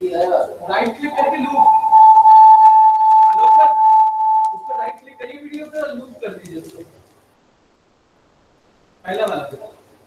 Right click करके loop hello sir उस पर राइट क्लिक करिए वीडियो पे लूप कर दीजिए उसको पहला वाला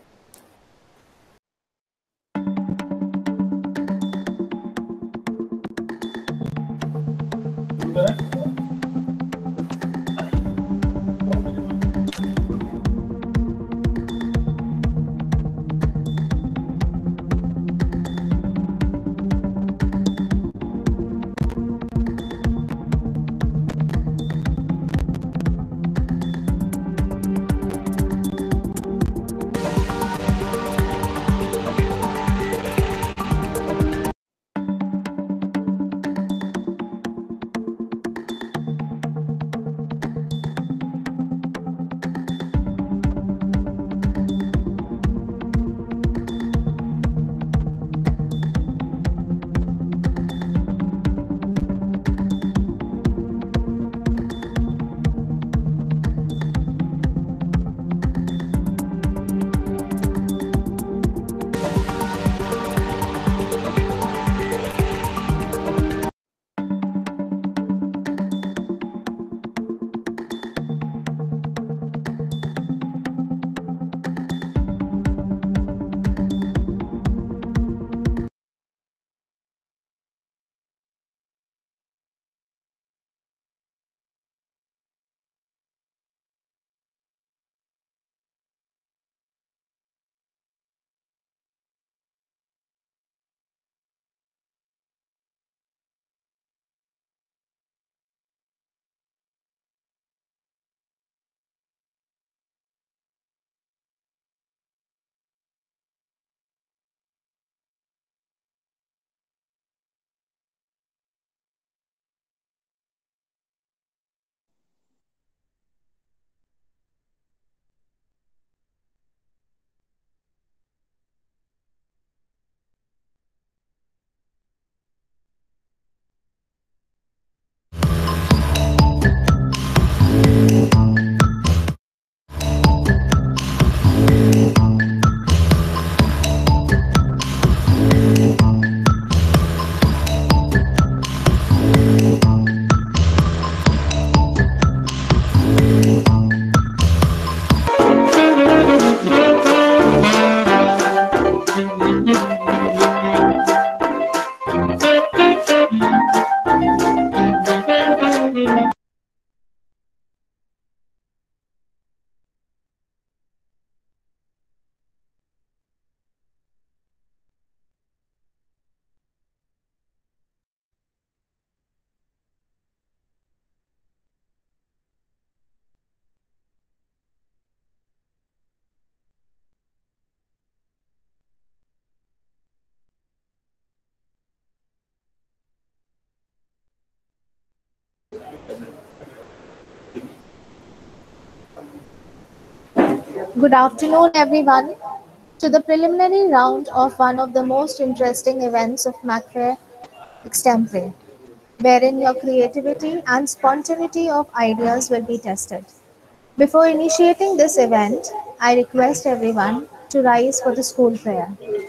Good afternoon, everyone, to the preliminary round of one of the most interesting events of Macfair Extempore, wherein your creativity and spontaneity of ideas will be tested. Before initiating this event, I request everyone to rise for the school prayer.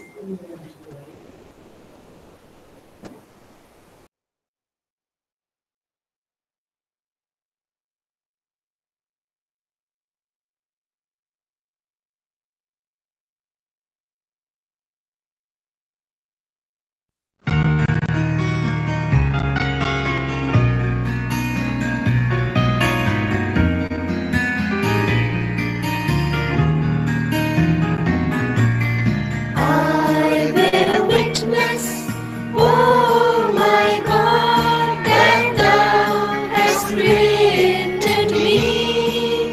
I bear witness, oh my God, that Thou hast created me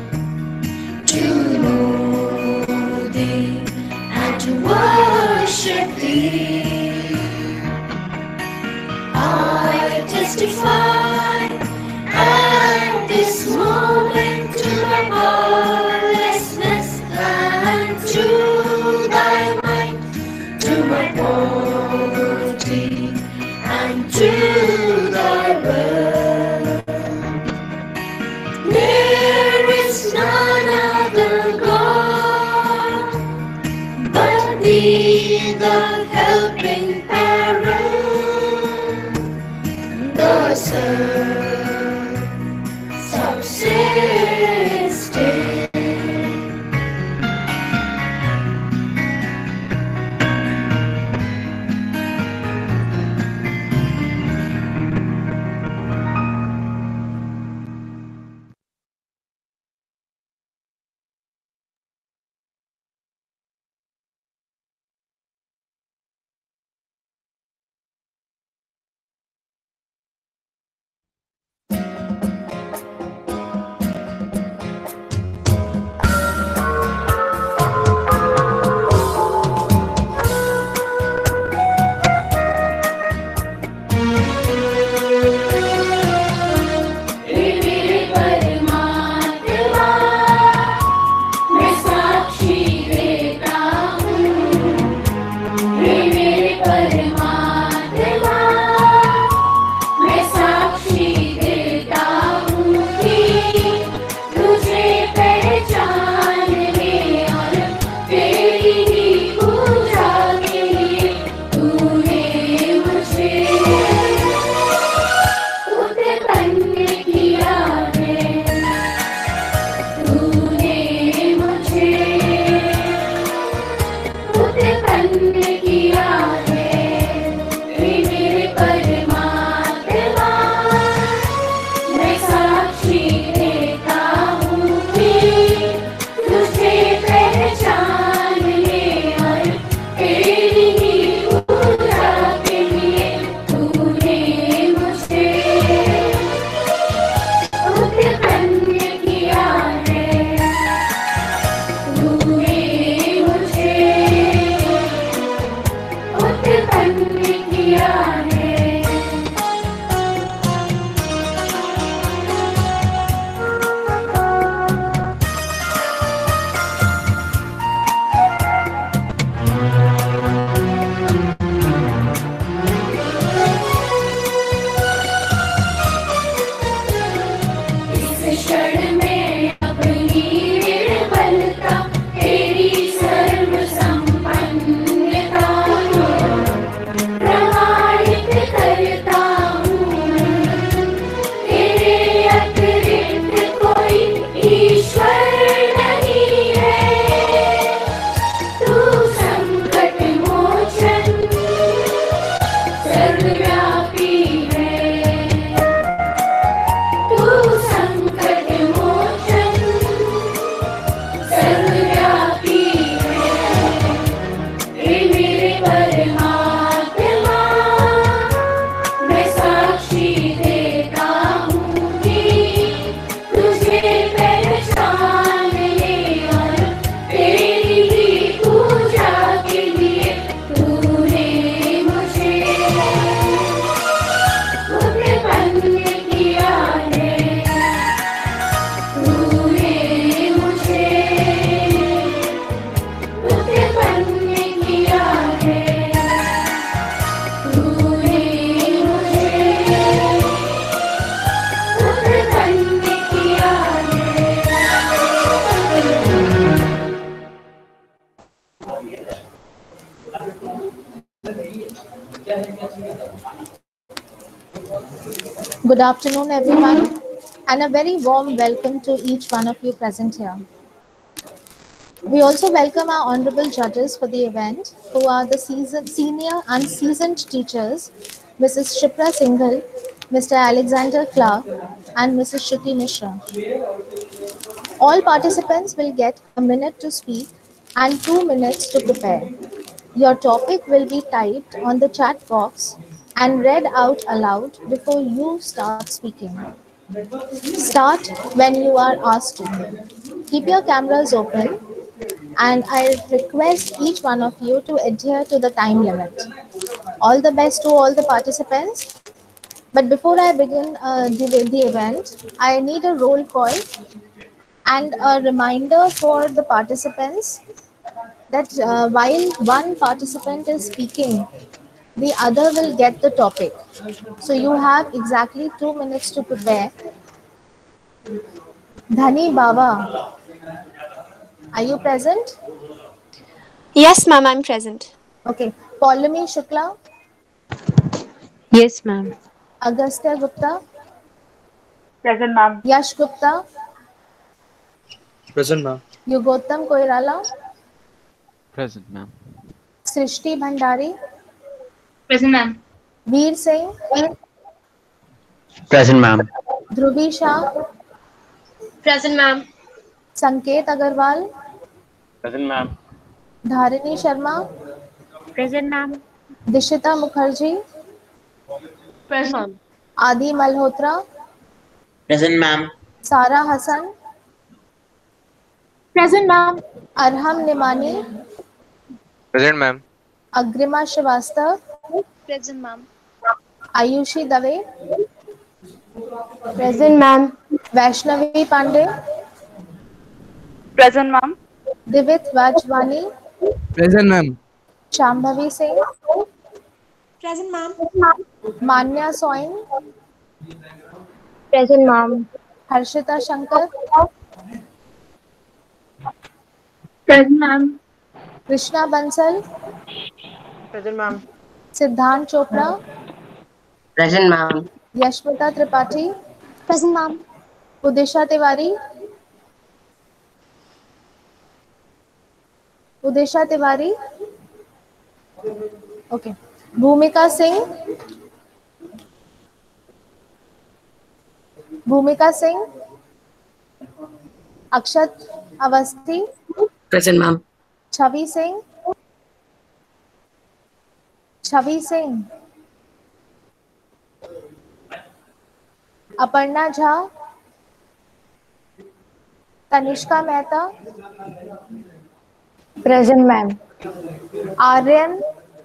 to know Thee and to worship Thee. I testify at this moment to my powerlessness and to Thy might, to my poverty and to Thy will. There is none other God but Thee, the helping parent. subsisted. Good afternoon, everyone, and a very warm welcome to each one of you present here. We also welcome our honorable judges for the event, who are the senior and seasoned teachers, Mrs. Shipra Singhal, Mr. Alexander Clark, and Mrs. Shruti Mishra. All participants will get a minute to speak and 2 minutes to prepare. Your topic will be typed on the chat box and read out aloud before you start speaking. Start when you are asked to. Keep your cameras open, and I request each one of you to adhere to the time limit. All the best to all the participants. But before I begin the event, I need a roll call and a reminder for the participants that while one participant is speaking, the other will get the topic. So you have exactly 2 minutes to prepare. Dhani Baba, are you present? Yes, ma'am, I'm present. Okay. Paulami Shukla, Yes, ma'am. Agastya Gupta, Present, ma'am. Yash Gupta, Present, ma'am. Yugotam Koirala, Present, ma'am. Srishti Bhandari, Present, ma'am. Veer Singh, Present, ma'am. Dhruvi Shah, Present, ma'am. Sanket Agarwal, Present, ma'am. Dharini Sharma, Present, ma'am. Dishita Mukherjee, Present, ma'am. Adi Malhotra, Present, ma'am. Sara Hassan, Present, ma'am. Arham Nimani, Present, ma'am. Agrima Srivastav, Present, ma'am. Ayushi Dave, Present, ma'am. Vaishnavi Pandey, Present, ma'am. Divit Vajwani, Present, ma'am. Shambhavi Singh, Present, ma'am. Manya Soin, Present, ma'am. Harshita Shankar, Present, ma'am. Krishna Bansal, Present, ma'am. Siddhant Chopra, Present, ma'am. Yashmita Tripathi, Present, ma'am. Udisha Tiwari, Udisha Tiwari, okay, Bhumika Singh, Bhumika Singh, Akshat Avasthi, Present, ma'am. Chavi Singh, Chavi Singh, Aparna Jha, Tanishka Mehta, Present, ma'am. Aryan,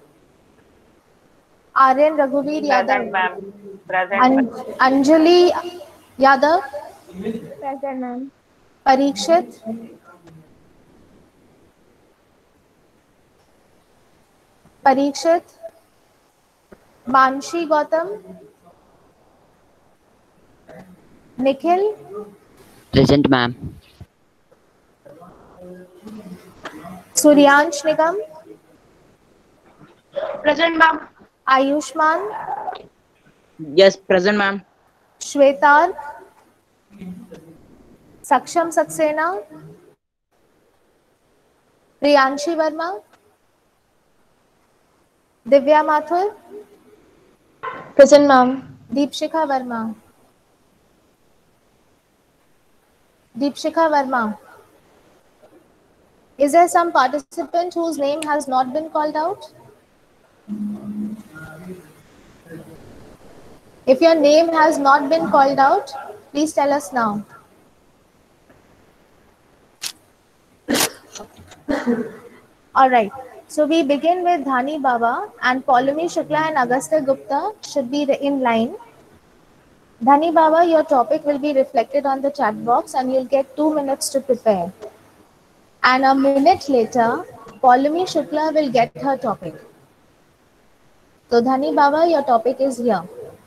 Aryan Raghuveer Present, Yadav, ma'am. Present. Anjali Yadav, Present, ma'am. Parikshit, Parikshit, Manshi Gautam, Nikhil, Present, ma'am. Suryansh Nigam, Present, ma'am. Ayushman, Yes, present, ma'am. Shwetar, Saksham Saxena, Priyanshi Verma, Divya Mathur, Present, ma'am. Deepshikha Verma, Deepshikha Verma. Is there some participant whose name has not been called out? If your name has not been called out, please tell us now. All right. So we begin with Dhani Baba, and Paulami Shukla and Agastya Gupta should be in line. Dhani Baba, your topic will be reflected on the chat box and you'll get 2 minutes to prepare. And a minute later, Paulami Shukla will get her topic. So Dhani Baba, your topic is here.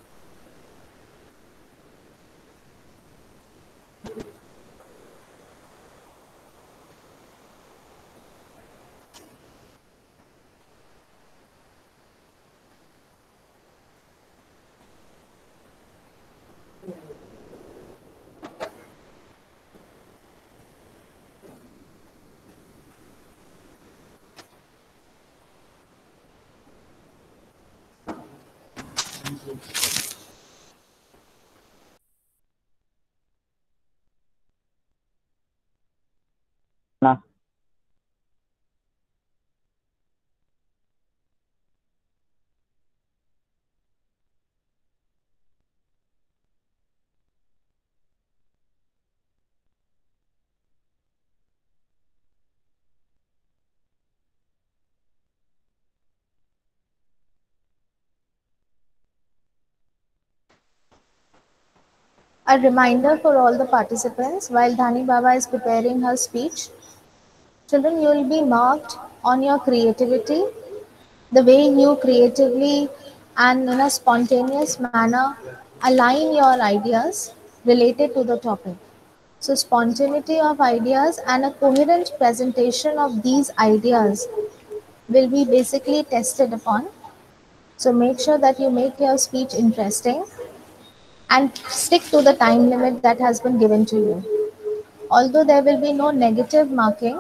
A reminder for all the participants while Dhani Baba is preparing her speech. Children, you will be marked on your creativity, the way you creatively and in a spontaneous manner align your ideas related to the topic. So, spontaneity of ideas and a coherent presentation of these ideas will be basically tested upon. So make sure that you make your speech interesting and stick to the time limit that has been given to you. Although there will be no negative marking,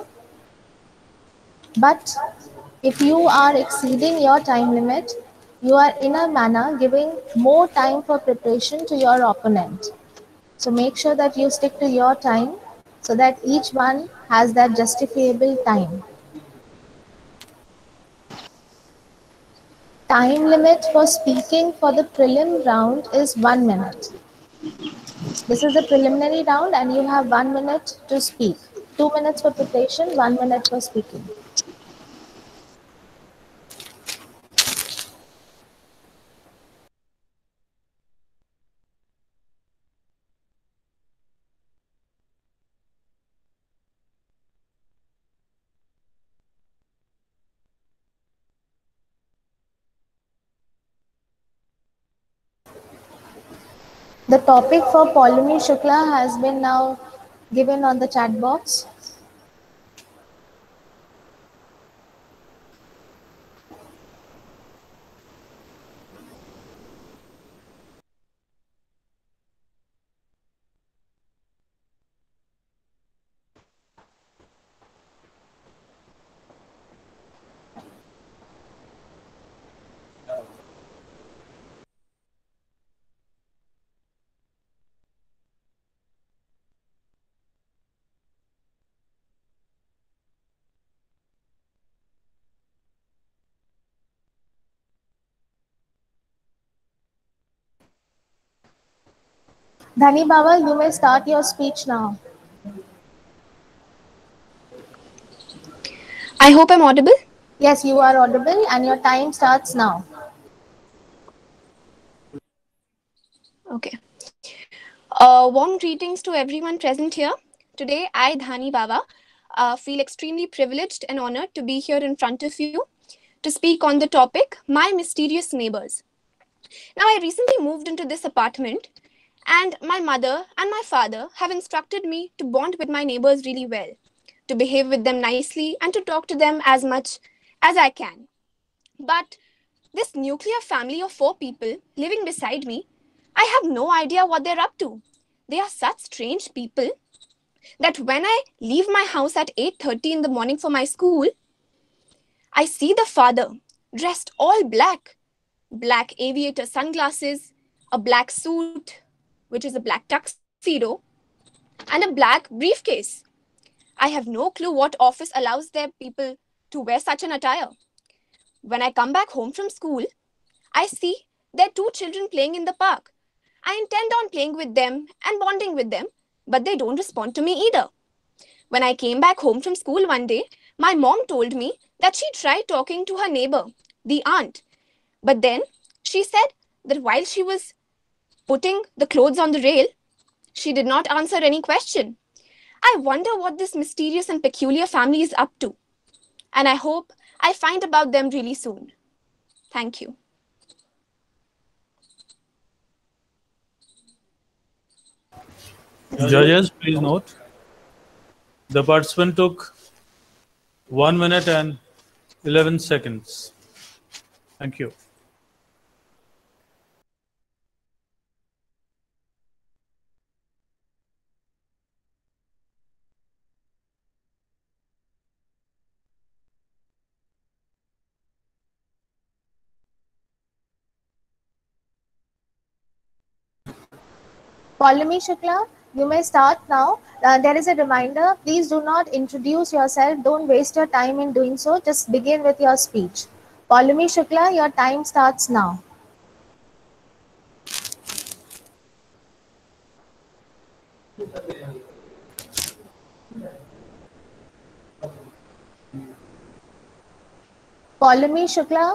but if you are exceeding your time limit, you are in a manner giving more time for preparation to your opponent. So make sure that you stick to your time so that each one has that justifiable time. Time limit for speaking for the prelim round is 1 minute. This is the preliminary round and you have 1 minute to speak. 2 minutes for preparation, 1 minute for speaking. The topic for Paulami Shukla has been now given on the chat box. Dhani Bawal, you may start your speech now. I hope I'm audible. Yes, you are audible and your time starts now. Okay. Warm greetings to everyone present here. Today, I, Dhani Baba, feel extremely privileged and honored to be here in front of you to speak on the topic, My Mysterious Neighbors. Now, I recently moved into this apartment, and my mother and my father have instructed me to bond with my neighbors really well, to behave with them nicely, and to talk to them as much as I can. But this nuclear family of 4 people living beside me, I have no idea what they're up to. They are such strange people that when I leave my house at 8:30 in the morning for my school, I see the father dressed all black, black aviator sunglasses, a black suit, which is a black tuxedo, and a black briefcase. I have no clue what office allows their people to wear such an attire. When I come back home from school, I see their 2 children playing in the park. I intend on playing with them and bonding with them, but they don't respond to me either. When I came back home from school one day, my mom told me that she tried talking to her neighbor, the aunt. But then she said that while she was putting the clothes on the rail, she did not answer any question. I wonder what this mysterious and peculiar family is up to. And I hope I find about them really soon. Thank you. Judges, please note, the participant took 1 minute and 11 seconds. Thank you. Paulami Shukla, you may start now. There is a reminder, please do not introduce yourself. Don't waste your time in doing so. Just begin with your speech. Paulami Shukla, your time starts now. Paulami Shukla?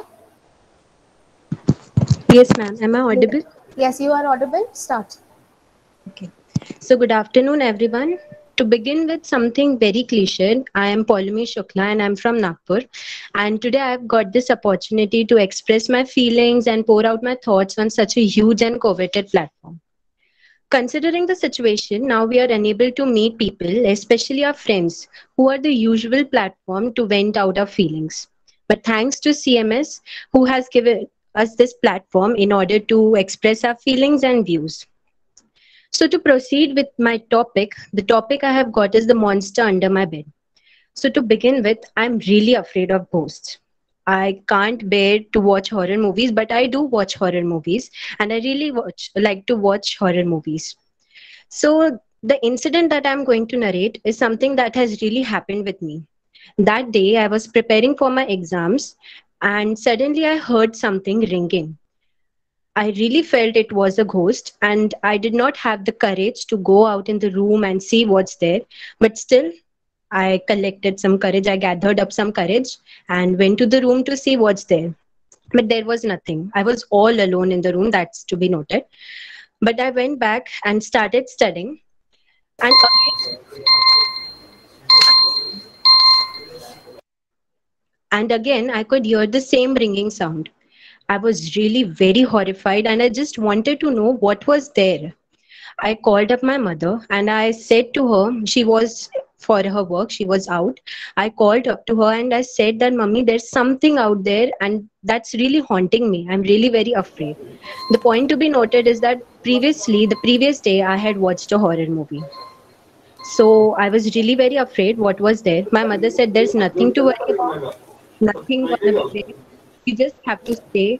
Yes, ma'am. Am I audible? Yes, you are audible. Start. Okay. So, good afternoon, everyone. To begin with something very cliche, I am Paulami Shukla and I'm from Nagpur. And today I've got this opportunity to express my feelings and pour out my thoughts on such a huge and coveted platform. Considering the situation, now we are unable to meet people, especially our friends, who are the usual platform to vent out our feelings. But thanks to CMS, who has given us this platform in order to express our feelings and views. So to proceed with my topic, the topic I have got is the monster under my bed. So to begin with, I'm really afraid of ghosts. I can't bear to watch horror movies, but I do watch horror movies, and I really like to watch horror movies. So the incident that I'm going to narrate is something that has really happened with me. That day, I was preparing for my exams, and suddenly I heard something ringing. I really felt it was a ghost, and I did not have the courage to go out in the room and see what's there. But still, I collected some courage. I gathered up some courage and went to the room to see what's there. But there was nothing. I was all alone in the room, that's to be noted. But I went back and started studying. And again, I could hear the same ringing sound. I was really very horrified and I just wanted to know what was there. I called up my mother and I said to her, she was for her work, she was out. I called up to her and I said that, Mummy, there's something out there and that's really haunting me. I'm really very afraid. The point to be noted is that the previous day, I had watched a horror movie. So I was really very afraid what was there. My mother said, there's nothing to worry about, nothing gonna be there. You just have to stay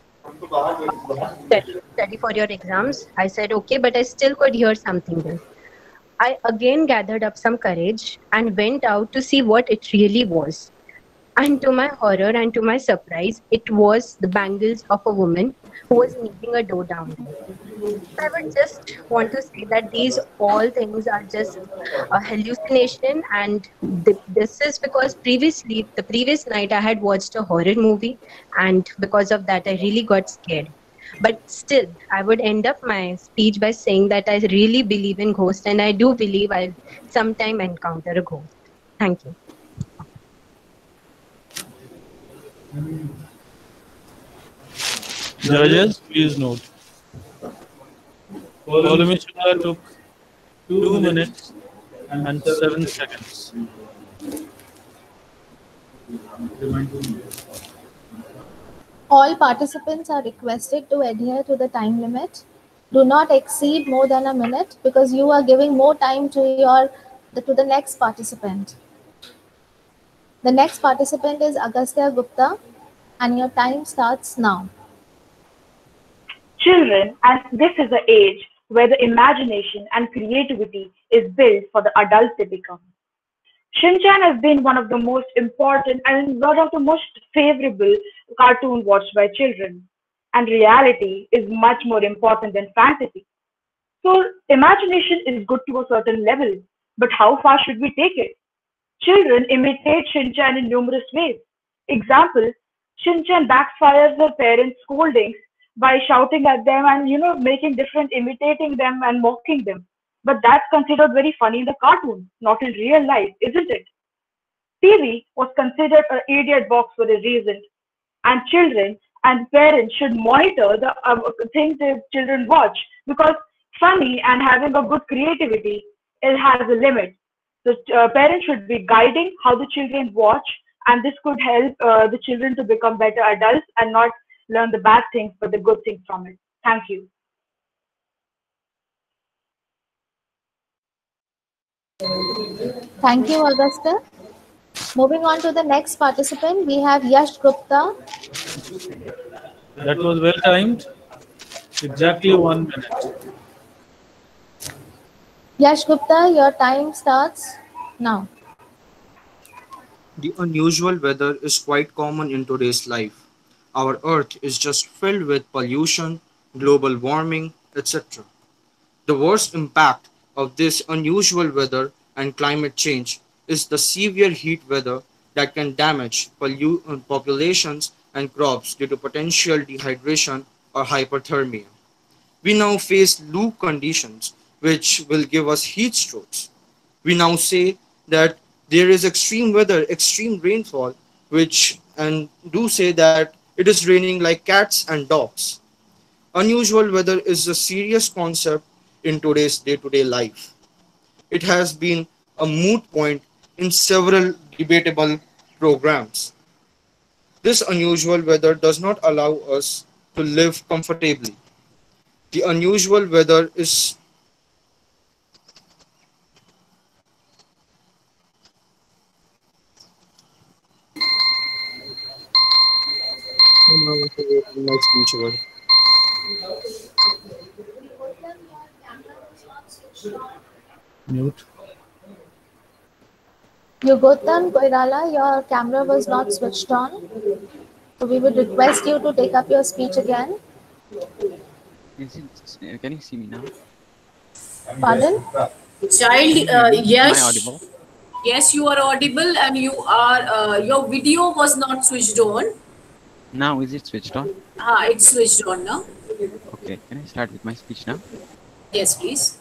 study for your exams. I said, okay, but I still could hear something there. I again gathered up some courage and went out to see what it really was. And to my horror and to my surprise, it was the bangles of a woman who was knocking a door down. I would just want to say that these all things are just a hallucination, and this is because the previous night I had watched a horror movie, and because of that I really got scared. But still, I would end up my speech by saying that I really believe in ghosts, and I do believe I'll sometime encounter a ghost. Thank you. Judges, please note. Polymer took 2 minutes and 7 seconds. All participants are requested to adhere to the time limit. Do not exceed more than a minute because you are giving more time to the next participant. The next participant is Agastya Gupta, and your time starts now. Children, and this is the age where the imagination and creativity is built for the adults they become. Shin-chan has been one of the most important and one of the most favorable cartoons watched by children. And reality is much more important than fantasy. So imagination is good to a certain level, but how far should we take it? Children imitate Shin-chan in numerous ways. Example, Shin-chan backfires her parents' scoldings by shouting at them and imitating them and mocking them. But that's considered very funny in the cartoon, not in real life, isn't it? TV was considered an idiot box for a reason, and children and parents should monitor the things their children watch, because funny and having a good creativity, it has a limit. So parents should be guiding how the children watch, and this could help the children to become better adults and not learn the bad things but the good things from it. Thank you. Thank you, Augusta. Moving on to the next participant, we have Yash Gupta. That was well timed. Exactly 1 minute. Yash Gupta, your time starts now. The unusual weather is quite common in today's life. Our earth is just filled with pollution, global warming, etc. The worst impact of this unusual weather and climate change is the severe heat weather that can damage populations and crops due to potential dehydration or hypothermia. We now face low conditions which will give us heat strokes. We now say that there is extreme weather, extreme rainfall, and do say that it is raining like cats and dogs. Unusual weather is a serious concept in today's day-to-day life. It has been a moot point in several debatable programs. This unusual weather does not allow us to live comfortably. The unusual weather is my speech over. Mute. Yugotan Koirala, your camera was not switched on. So we would request you to take up your speech again. Can you see me now? Pardon? Child, Am I yes, audible? yes, you are audible, and you are. Your video was not switched on. Now is it switched on? It's switched on now. Okay, can I start with my speech now? Yes, please.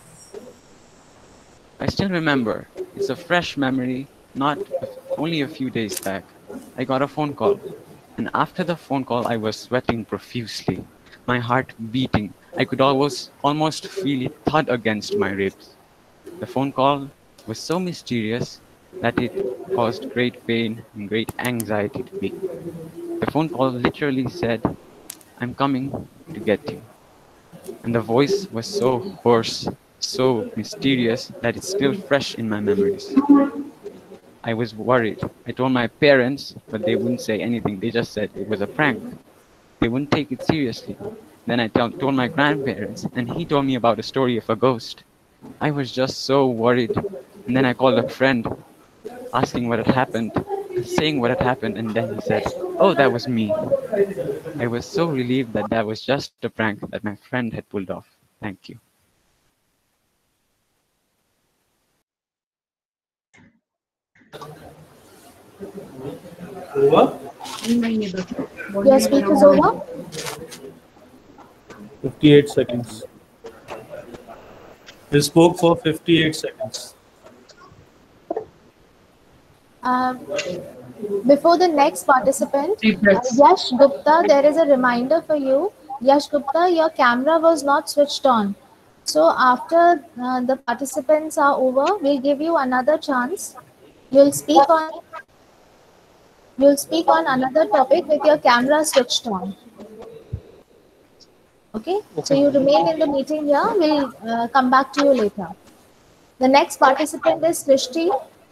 I still remember. It's a fresh memory, not only a few days back. I got a phone call, and after the phone call, I was sweating profusely, my heart beating. I could almost feel it thud against my ribs. The phone call was so mysterious that it caused great pain and great anxiety to me. The phone call literally said, "I'm coming to get you." And the voice was so hoarse, so mysterious that it's still fresh in my memories. I was worried. I told my parents, but they wouldn't say anything. They just said it was a prank. They wouldn't take it seriously. Then I told my grandparents, and he told me about a story of a ghost. I was just so worried. And then I called a friend, asking what had happened, saying what had happened, and then he said, "Oh, that was me." I was so relieved that that was just a prank that my friend had pulled off. Thank you. Over. Your speech is over. 58 seconds. He spoke for 58 seconds. Before the next participant, Yash Gupta, there is a reminder for you. Yash Gupta, your camera was not switched on. So after the participants are over, we'll give you another chance. You'll speak on another topic with your camera switched on. Okay? So you remain in the meeting here. We'll come back to you later. The next participant is Srishti.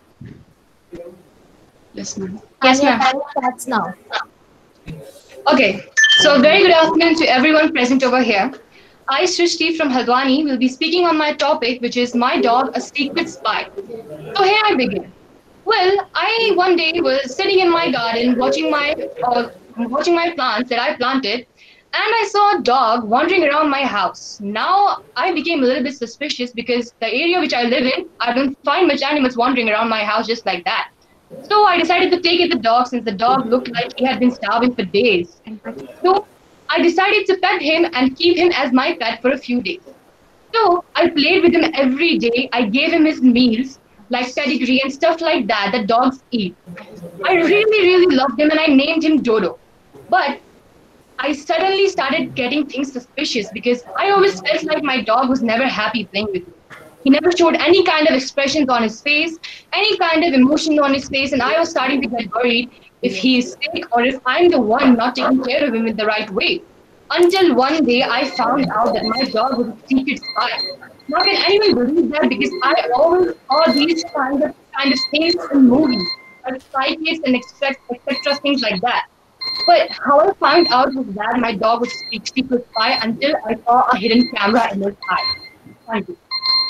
Yes, ma'am. And your time starts now. Okay, so very good afternoon to everyone present over here. I, Srishti from Haldwani, will be speaking on my topic, which is my dog, a secret spy. So here I begin. Well, I one day was sitting in my garden watching my plants that I planted, and I saw a dog wandering around my house. Now I became a little bit suspicious because the area which I live in, I don't find much animals wandering around my house just like that. So I decided to take it the dog since the dog looked like he had been starving for days. So I decided to pet him and keep him as my pet for a few days. So I played with him every day. I gave him his meals like pedigree and stuff like that that dogs eat. I really loved him and I named him Dodo. But I suddenly started getting things suspicious because I always felt like my dog was never happy playing with me. He never showed any kind of expressions on his face, any kind of emotion on his face, and I was starting to get worried if he is sick or if I'm the one not taking care of him in the right way. Until one day I found out that my dog was a secret spy. Now can anyone believe that? Because I always saw these kind of things in movies, like psychics and etc. things like that. But how I found out was that my dog was a secret spy until I saw a hidden camera in his eye. Thank you.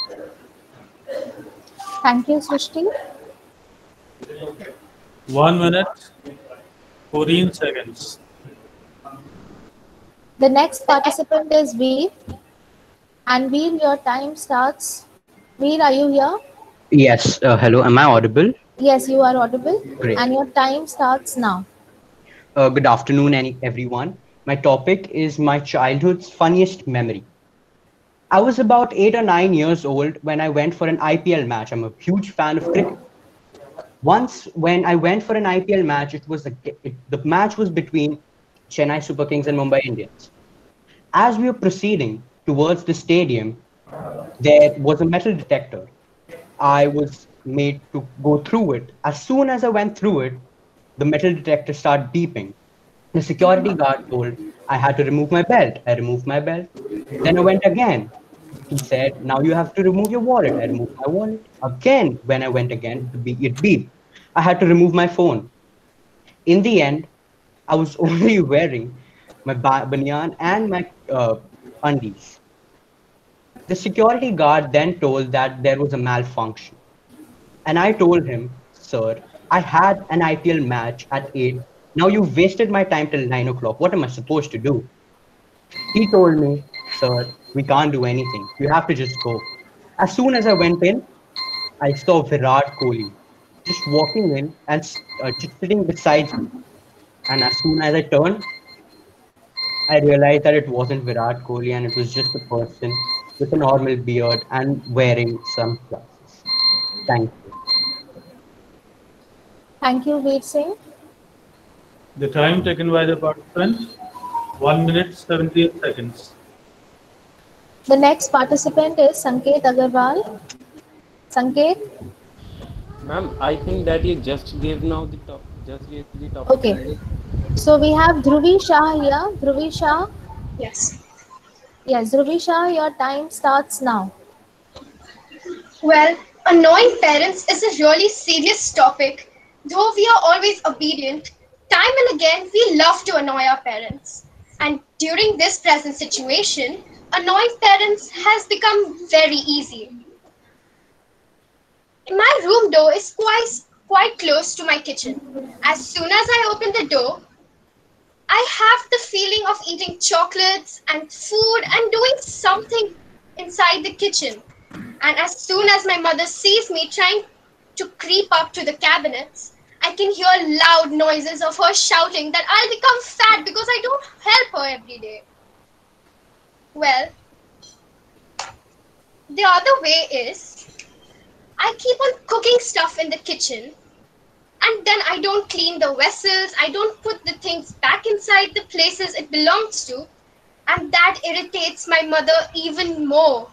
Thank you, Srishti. 1 minute, 14 seconds. The next participant is Veer. And Veer, your time starts. Veer, are you here? Yes. Hello. Am I audible? Yes, you are audible. Great. And your time starts now. Good afternoon, everyone. My topic is my childhood's funniest memory. I was about 8 or 9 years old when I went for an IPL match. I'm a huge fan of cricket. Once, when I went for an IPL match, the match was between Chennai Super Kings and Mumbai Indians. As we were proceeding towards the stadium, there was a metal detector. I was made to go through it. As soon as I went through it, the metal detector started beeping. The security guard told I had to remove my belt. I removed my belt. Then I went again. He said, now you have to remove your wallet. I removed my wallet. Again, when I went again, it beeped. I had to remove my phone. In the end, I was only wearing my banyan and my undies. The security guard then told that there was a malfunction. And I told him, sir, I had an IPL match at 8. Now you've wasted my time till 9 o'clock. What am I supposed to do? He told me, sir, we can't do anything. You have to just go. As soon as I went in, I saw Virat Kohli just walking in and just sitting beside me. And as soon as I turned, I realized that it wasn't Virat Kohli and it was just a person with a normal beard and wearing sunglasses. Thank you. Thank you, Veer Singh. The time taken by the participant, 1 minute 78 seconds. The next participant is Sanket Agarwal. Sanket? Ma'am, I think that you just gave now the top. Just gave the top. Okay. So we have Dhruvi Shah here. Dhruvi Shah? Yes. Yes, Dhruvi Shah, your time starts now. Well, annoying parents is a really serious topic. Though we are always obedient, time and again we love to annoy our parents. And during this present situation, annoying parents has become very easy. My room door is quite close to my kitchen. As soon as I open the door, I have the feeling of eating chocolates and food and doing something inside the kitchen. And as soon as my mother sees me trying to creep up to the cabinets, I can hear loud noises of her shouting that I'll become fat because I don't help her every day. Well, the other way is I keep on cooking stuff in the kitchen and then I don't clean the vessels, I don't put the things back inside the places it belongs to, and that irritates my mother even more.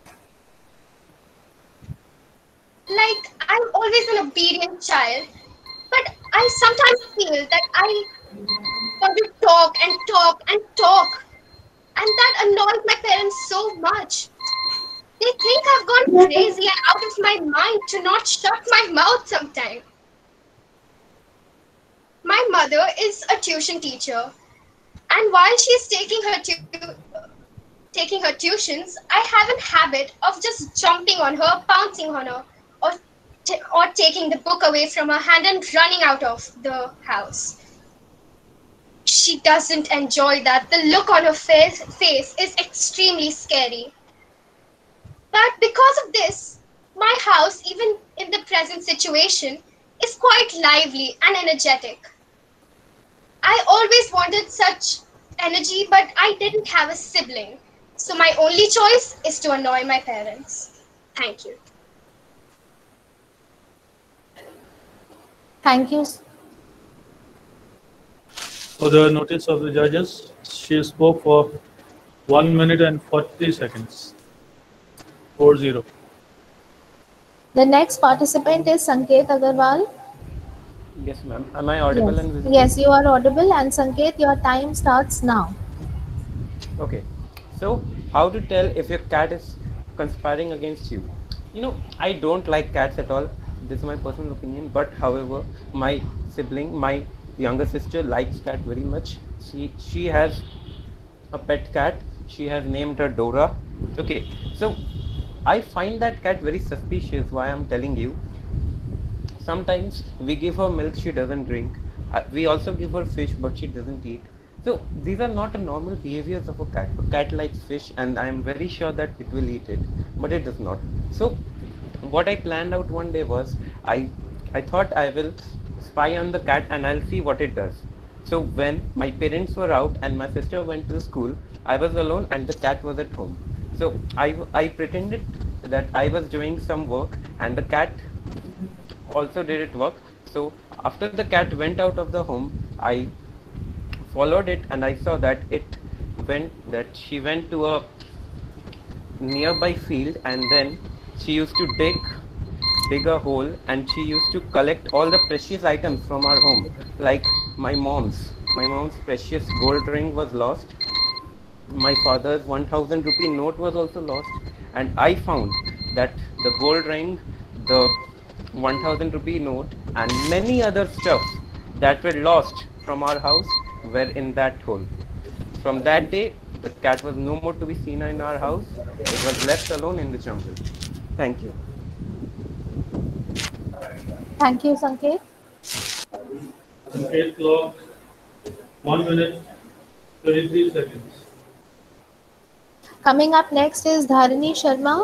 Like, I'm always an obedient child, but I sometimes feel that I want to talk and talk and talk, and that annoys my parents so much. They think I've gone crazy and out of my mind to not shut my mouth sometimes. My mother is a tuition teacher, and while she's taking her tuitions, I have a habit of just jumping on her, pouncing on her, or taking the book away from her hand and running out of the house. She doesn't enjoy that. The look on her face is extremely scary. But because of this, my house, even in the present situation, is quite lively and energetic. I always wanted such energy, but I didn't have a sibling. So my only choice is to annoy my parents. Thank you. Thank you. For the notice of the judges, she spoke for 1 minute and 40 seconds. 40. The next participant is Sanket Agarwal. Yes, ma'am. Am I audible Yes. and visible? Yes, you are audible, and Sanket, your time starts now. Okay. So, how to tell if your cat is conspiring against you? You know, I don't like cats at all. This is my personal opinion. But however, my sibling, my younger sister, likes cat very much. She has a pet cat. She has named her Dora. Okay. So, I find that cat very suspicious. Why I'm telling you? Sometimes we give her milk, she doesn't drink. We also give her fish, but she doesn't eat. So these are not a normal behaviors of a cat. A cat likes fish, and I am very sure that it will eat it, but it does not. So what I planned out one day was I thought I will spy on the cat and I'll see what it does. So when my parents were out and my sister went to school, I was alone and the cat was at home. So I pretended that I was doing some work and the cat also did it work. So after the cat went out of the home, I followed it and I saw that she went to a nearby field, and then she used to dig a hole, and she used to collect all the precious items from our home, like my mom's My mom's precious gold ring was lost. My father's 1000 rupee note was also lost. And I found that the gold ring, the 1000 rupee note, and many other stuff that were lost from our house were in that hole. From that day, the cat was no more to be seen in our house. It was left alone in the jungle. Thank you. Thank you, Sanket. Sanket clock, 1 minute, 33 seconds. Coming up next is Dharani Sharma.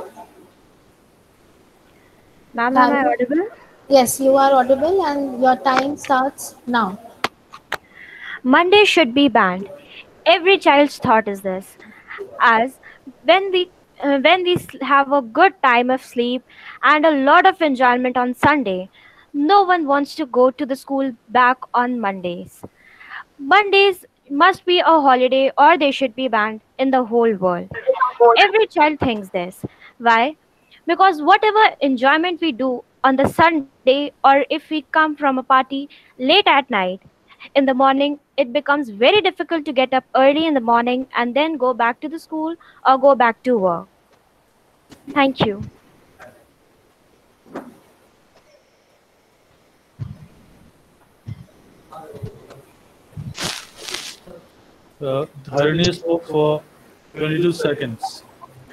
Ma'am, am I audible? Yes, you are audible and your time starts now. Monday should be banned. Every child's thought is this. As when we have a good time of sleep and a lot of enjoyment on Sunday, no one wants to go to the school back on Mondays. Mondays must be a holiday or they should be banned in the whole world. Every child thinks this. Why? Because whatever enjoyment we do on the Sunday or if we come from a party late at night, in the morning, it becomes very difficult to get up early in the morning and then go back to the school or go back to work. Thank you. Dharani spoke for 22 seconds.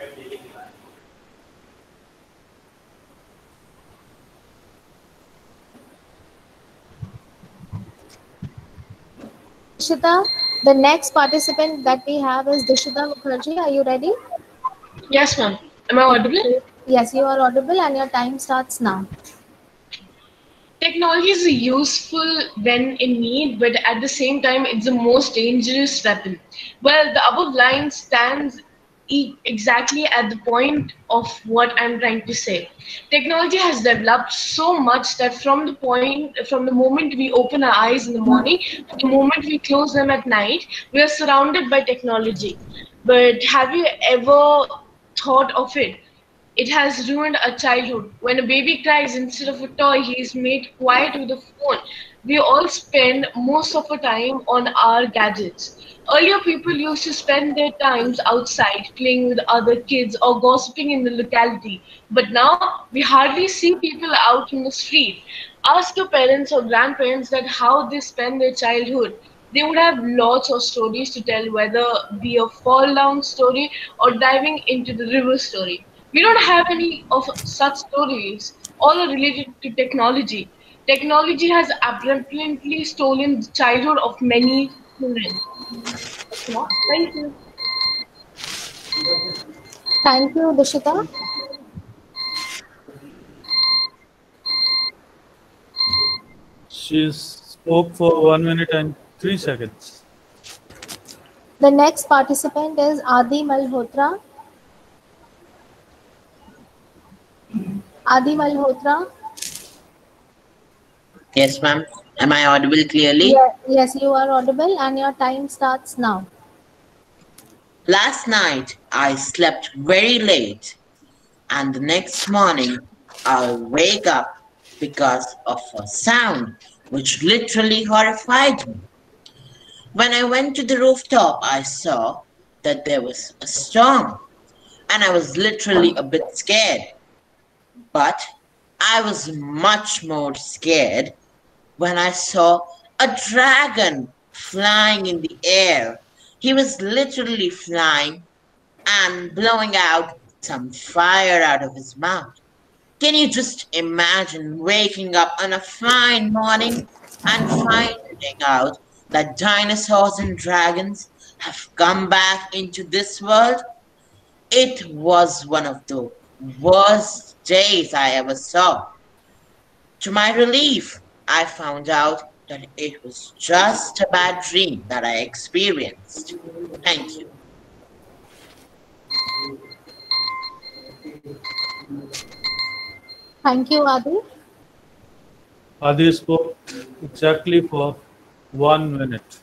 Dishita, the next participant that we have is Dishita Mukherjee. Are you ready? Yes, ma'am. Am I audible? Yes, you are audible and your time starts now. Technology is useful when in need, but at the same time, it's the most dangerous weapon. Well, the above line stands exactly at the point of what I'm trying to say. Technology has developed so much that from the moment we open our eyes in the morning to the moment we close them at night, we are surrounded by technology. But have you ever thought of it? It has ruined our childhood. When a baby cries, instead of a toy, he is made quiet with a phone. We all spend most of our time on our gadgets. Earlier, people used to spend their times outside playing with other kids or gossiping in the locality. But now, we hardly see people out in the street. Ask your parents or grandparents that how they spend their childhood. They would have lots of stories to tell, whether be a fall down story or diving into the river story. We don't have any of such stories. All are related to technology. Technology has abruptly stolen the childhood of many children. Thank you. Thank you, Dishita. She spoke for 1 minute and 3 seconds. The next participant is Adi Malhotra. Adi Malhotra. Yes, ma'am. Am I audible clearly? Yes, you are audible and your time starts now. Last night, I slept very late, and the next morning, I'll wake up because of a sound which literally horrified me. When I went to the rooftop, I saw that there was a storm, and I was literally a bit scared. But I was much more scared when I saw a dragon flying in the air. He was literally flying and blowing out some fire out of his mouth. Can you just imagine waking up on a fine morning and finding out that dinosaurs and dragons have come back into this world? It was one of the worst days I ever saw. To my relief, I found out that it was just a bad dream that I experienced. Thank you. Thank you, Adi. Adi spoke exactly for 1 minute.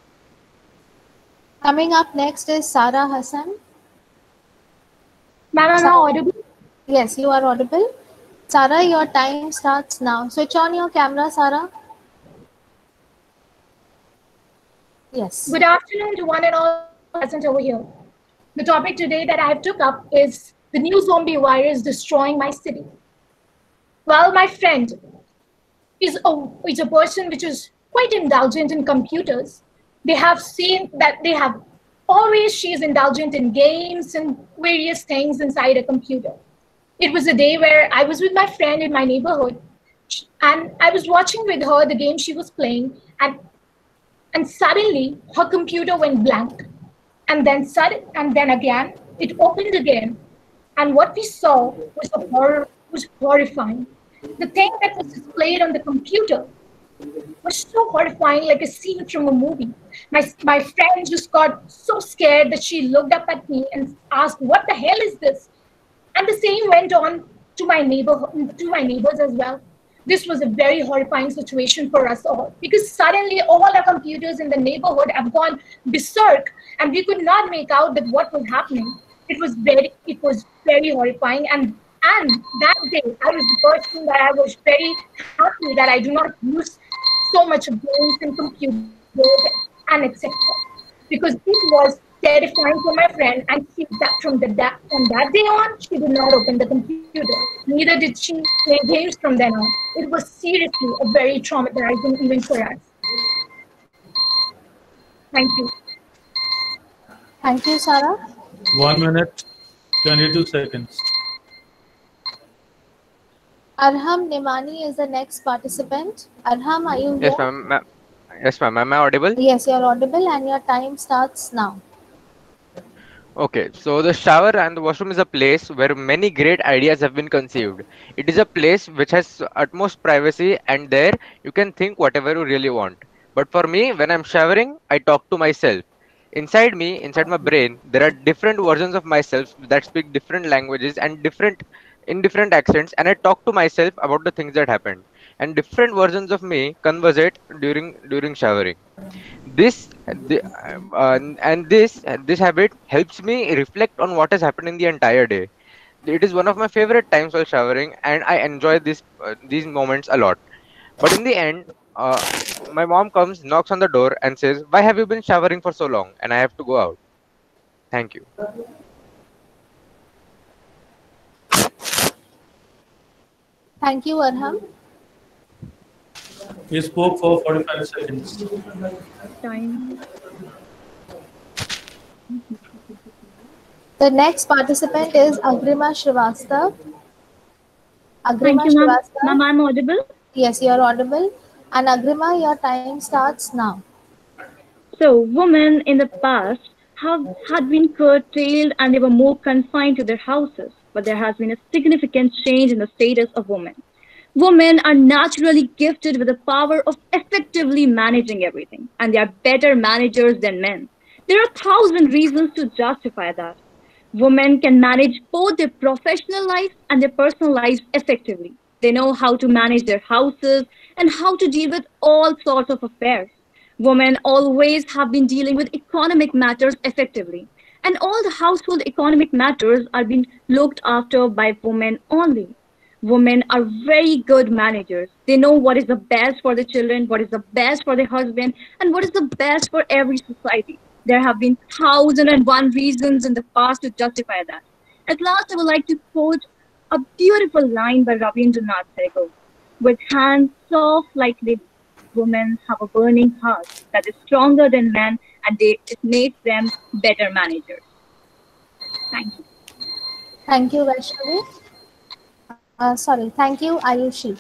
Coming up next is Sarah Hassan. Ma'am, am I audible? Yes, you are audible. Sarah, your time starts now. Switch on your camera, Sarah. Yes. Good afternoon to one and all present over here. The topic today that I have took up is the new zombie virus destroying my city. Well, my friend is a person which is quite indulgent in computers. They have seen that they have always she is indulgent in games and various things inside a computer. It was a day where I was with my friend in my neighborhood, and I was watching with her the game she was playing, and suddenly her computer went blank, and then again it opened again, and what we saw was horrifying. The thing that was displayed on the computer was so horrifying, like a scene from a movie. My friend just got so scared that she looked up at me and asked, "What the hell is this?" And the same went on to my neighbors as well. This was a very horrifying situation for us all, because suddenly all our computers in the neighborhood have gone berserk, and we could not make out that what was happening. It was very horrifying, and that day I was the person that I was very happy that I do not use so much of games and computers and etc. Because it was terrifying for my friend, and from that day on, she did not open the computer. Neither did she play games from then on. It was seriously a very traumatizing event for us. Thank you. Thank you, Sarah. 1 minute, 22 seconds. Arham Nimani is the next participant. Arham, are you Yes, here? ma'am. Yes, ma'am. Am I audible? Yes, you're audible, and your time starts now. Okay, so the shower and the washroom is a place where many great ideas have been conceived. It is a place which has utmost privacy, and there you can think whatever you really want. But for me, when I'm showering, I talk to myself. Inside me, inside my brain, there are different versions of myself that speak different languages and different accents, and I talk to myself about the things that happened. And different versions of me conversate during showering. This the, and this habit helps me reflect on what has happened in the entire day. It is one of my favorite times while showering, and I enjoy these moments a lot. But in the end, my mom comes, knocks on the door, and says, "Why have you been showering for so long?" And I have to go out. Thank you. Thank you, Arham. He spoke for 45 seconds. Time. The next participant is Agrima Srivastav. Agrima Thank you, ma'am. Srivastav. Ma'am, I'm audible? Yes, you are audible. And Agrima, your time starts now. So, women in the past had been curtailed and they were more confined to their houses, but there has been a significant change in the status of women. Women are naturally gifted with the power of effectively managing everything, and they are better managers than men. There are 1,000 reasons to justify that. Women can manage both their professional life and their personal lives effectively. They know how to manage their houses and how to deal with all sorts of affairs. Women always have been dealing with economic matters effectively, and all the household economic matters are being looked after by women only. Women are very good managers. They know what is the best for the children, what is the best for the husband, and what is the best for every society. There have been 1,001 reasons in the past to justify that. At last, I would like to quote a beautiful line by Rabindranath Tagore. With hands soft like lilies, women have a burning heart that is stronger than men, and it makes them better managers. Thank you. Thank you, Vaishnavi. Thank you, Ayushi.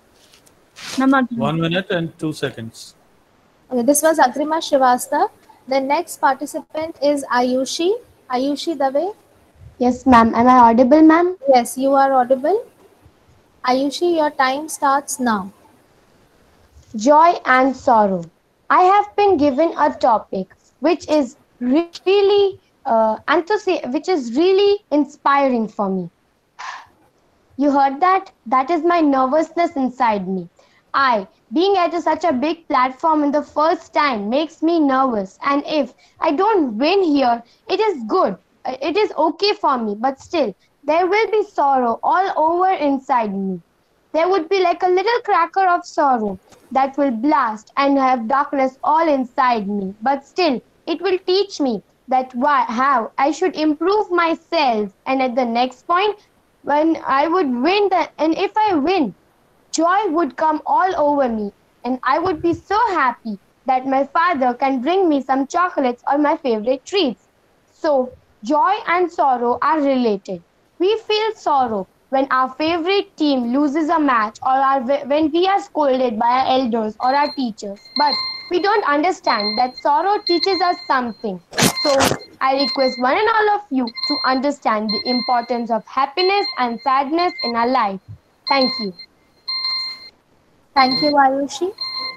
1 minute and 2 seconds. Okay, this was Agrima Srivastav. The next participant is Ayushi. Ayushi Dave. Yes, ma'am. Am I audible, ma'am? Yes, you are audible. Ayushi, your time starts now. Joy and sorrow. I have been given a topic which is really which is really inspiring for me. You heard that? That is my nervousness inside me. Being at such a big platform in the first time makes me nervous. And if I don't win here, it is good. It is okay for me. But still, there will be sorrow all over inside me. there would be like a little cracker of sorrow that will blast and have darkness all inside me. But still, it will teach me that how I should improve myself. And at the next point, when I would win, and if I win, joy would come all over me. And I would be so happy that my father can bring me some chocolates or my favorite treats. So, joy and sorrow are related. We feel sorrow when our favorite team loses a match or when we are scolded by our elders or our teachers. But we don't understand that sorrow teaches us something. So, I request one and all of you to understand the importance of happiness and sadness in our life. Thank you. Thank you, Ayushi.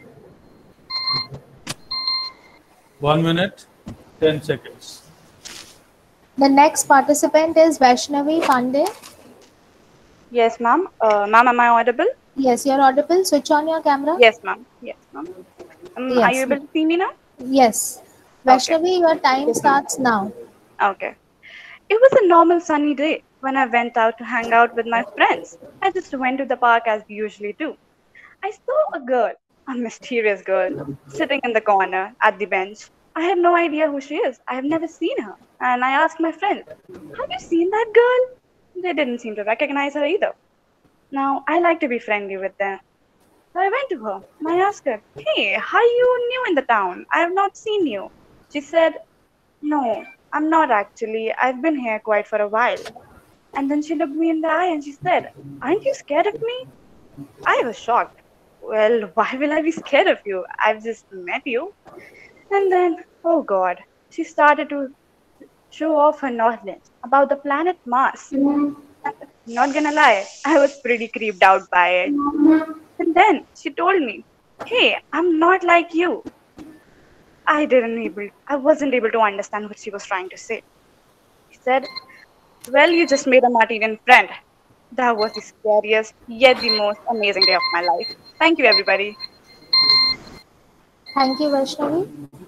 1 minute, 10 seconds. The next participant is Vaishnavi Pandey. Yes, ma'am. Ma'am, am I audible? Yes, you're audible. Switch on your camera. Yes, ma'am. Yes, ma'am. Yes. Are you able to see me now? Yes. Vaishnavi, your time starts now. Okay. It was a normal sunny day when I went out to hang out with my friends. I just went to the park as we usually do. I saw a girl, a mysterious girl, sitting in the corner at the bench. I had no idea who she is. I have never seen her. And I asked my friend, have you seen that girl? They didn't seem to recognize her either. Now, I like to be friendly with them. So I went to her and I asked her, hey, are you new in the town? I have not seen you. She said, no, I'm not actually. I've been here quite for a while. And then she looked me in the eye and she said, aren't you scared of me? I was shocked. Well, why will I be scared of you? I've just met you. And then, oh God, she started to show off her knowledge about the planet Mars. Not gonna lie, I was pretty creeped out by it. And then she told me, hey, I'm not like you. I wasn't able to understand what she was trying to say. She said, well, you just made a Martinian friend. That was the scariest, yet the most amazing day of my life. Thank you, everybody. Thank you, Vaishnavi.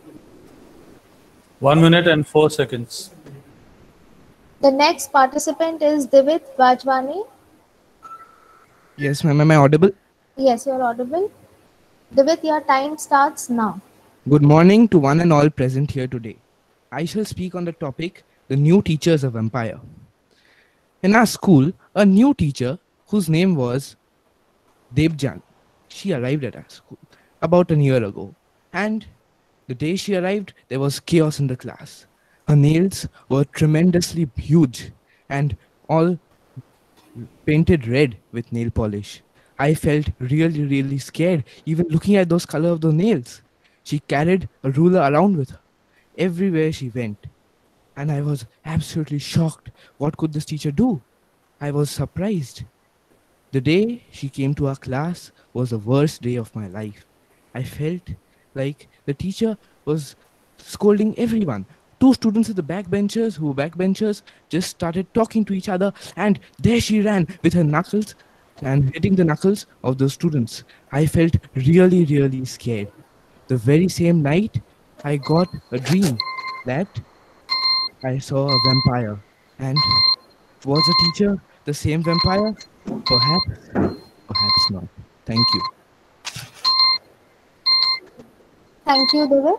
1 minute and 4 seconds. The next participant is Divit Vajwani. Yes, ma'am. Am I audible? Yes, you're audible. Divit, your time starts now. Good morning to one and all present here today. I shall speak on the topic, the new teachers of Empire. In our school, a new teacher whose name was Debjan, she arrived at our school about a year ago. And the day she arrived, there was chaos in the class. Her nails were tremendously huge and all painted red with nail polish. I felt really, really scared even looking at those color of the nails. She carried a ruler around with her everywhere she went. And I was absolutely shocked. What could this teacher do? I was surprised. The day she came to our class was the worst day of my life. I felt like the teacher was scolding everyone. Two students at the backbenchers who were backbenchers just started talking to each other, and there she ran with her knuckles and hitting the knuckles of the students. I felt really, really scared. The very same night, I got a dream that I saw a vampire. And was the teacher the same vampire? Perhaps, perhaps not. Thank you. Thank you, Divit.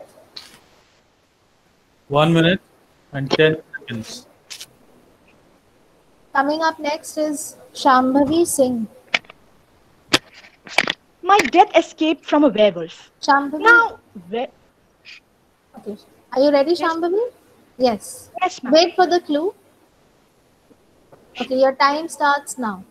1 minute and 10 seconds. Coming up next is Shambhavi Singh. My death escaped from a werewolf. Shambhavi. Now, Okay. Are you ready, Shambhavi? Yes. Yes, ma'am. Wait for the clue. Okay, your time starts now.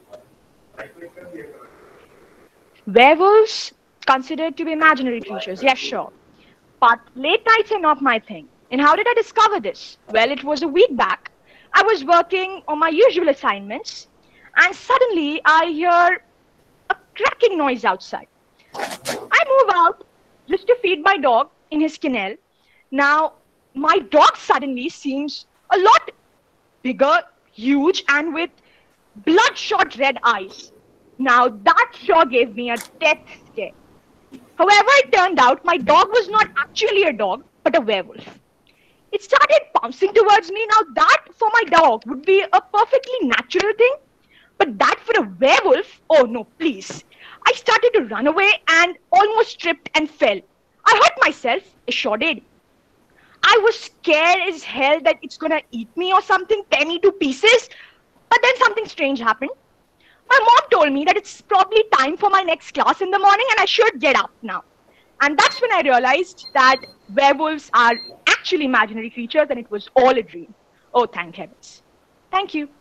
werewolves considered to be imaginary creatures. Yes, sure. But late nights are not my thing. And how did I discover this? Well, it was a week back. I was working on my usual assignments, and suddenly I hear a cracking noise outside. I move out just to feed my dog in his kennel. Now, my dog suddenly seems a lot bigger, huge, and with bloodshot red eyes. Now, that sure gave me a death scare. However, it turned out my dog was not actually a dog, but a werewolf. It started bouncing towards me. Now, that for my dog would be a perfectly natural thing. But that for a werewolf? Oh no, please. I started to run away and almost tripped and fell. I hurt myself, I sure did. I was scared as hell that it's gonna eat me or something, tear me to pieces. But then something strange happened. My mom told me that it's probably time for my next class in the morning and I should get up now. And that's when I realized that werewolves are actually imaginary creatures and it was all a dream. Oh, thank heavens. Thank you.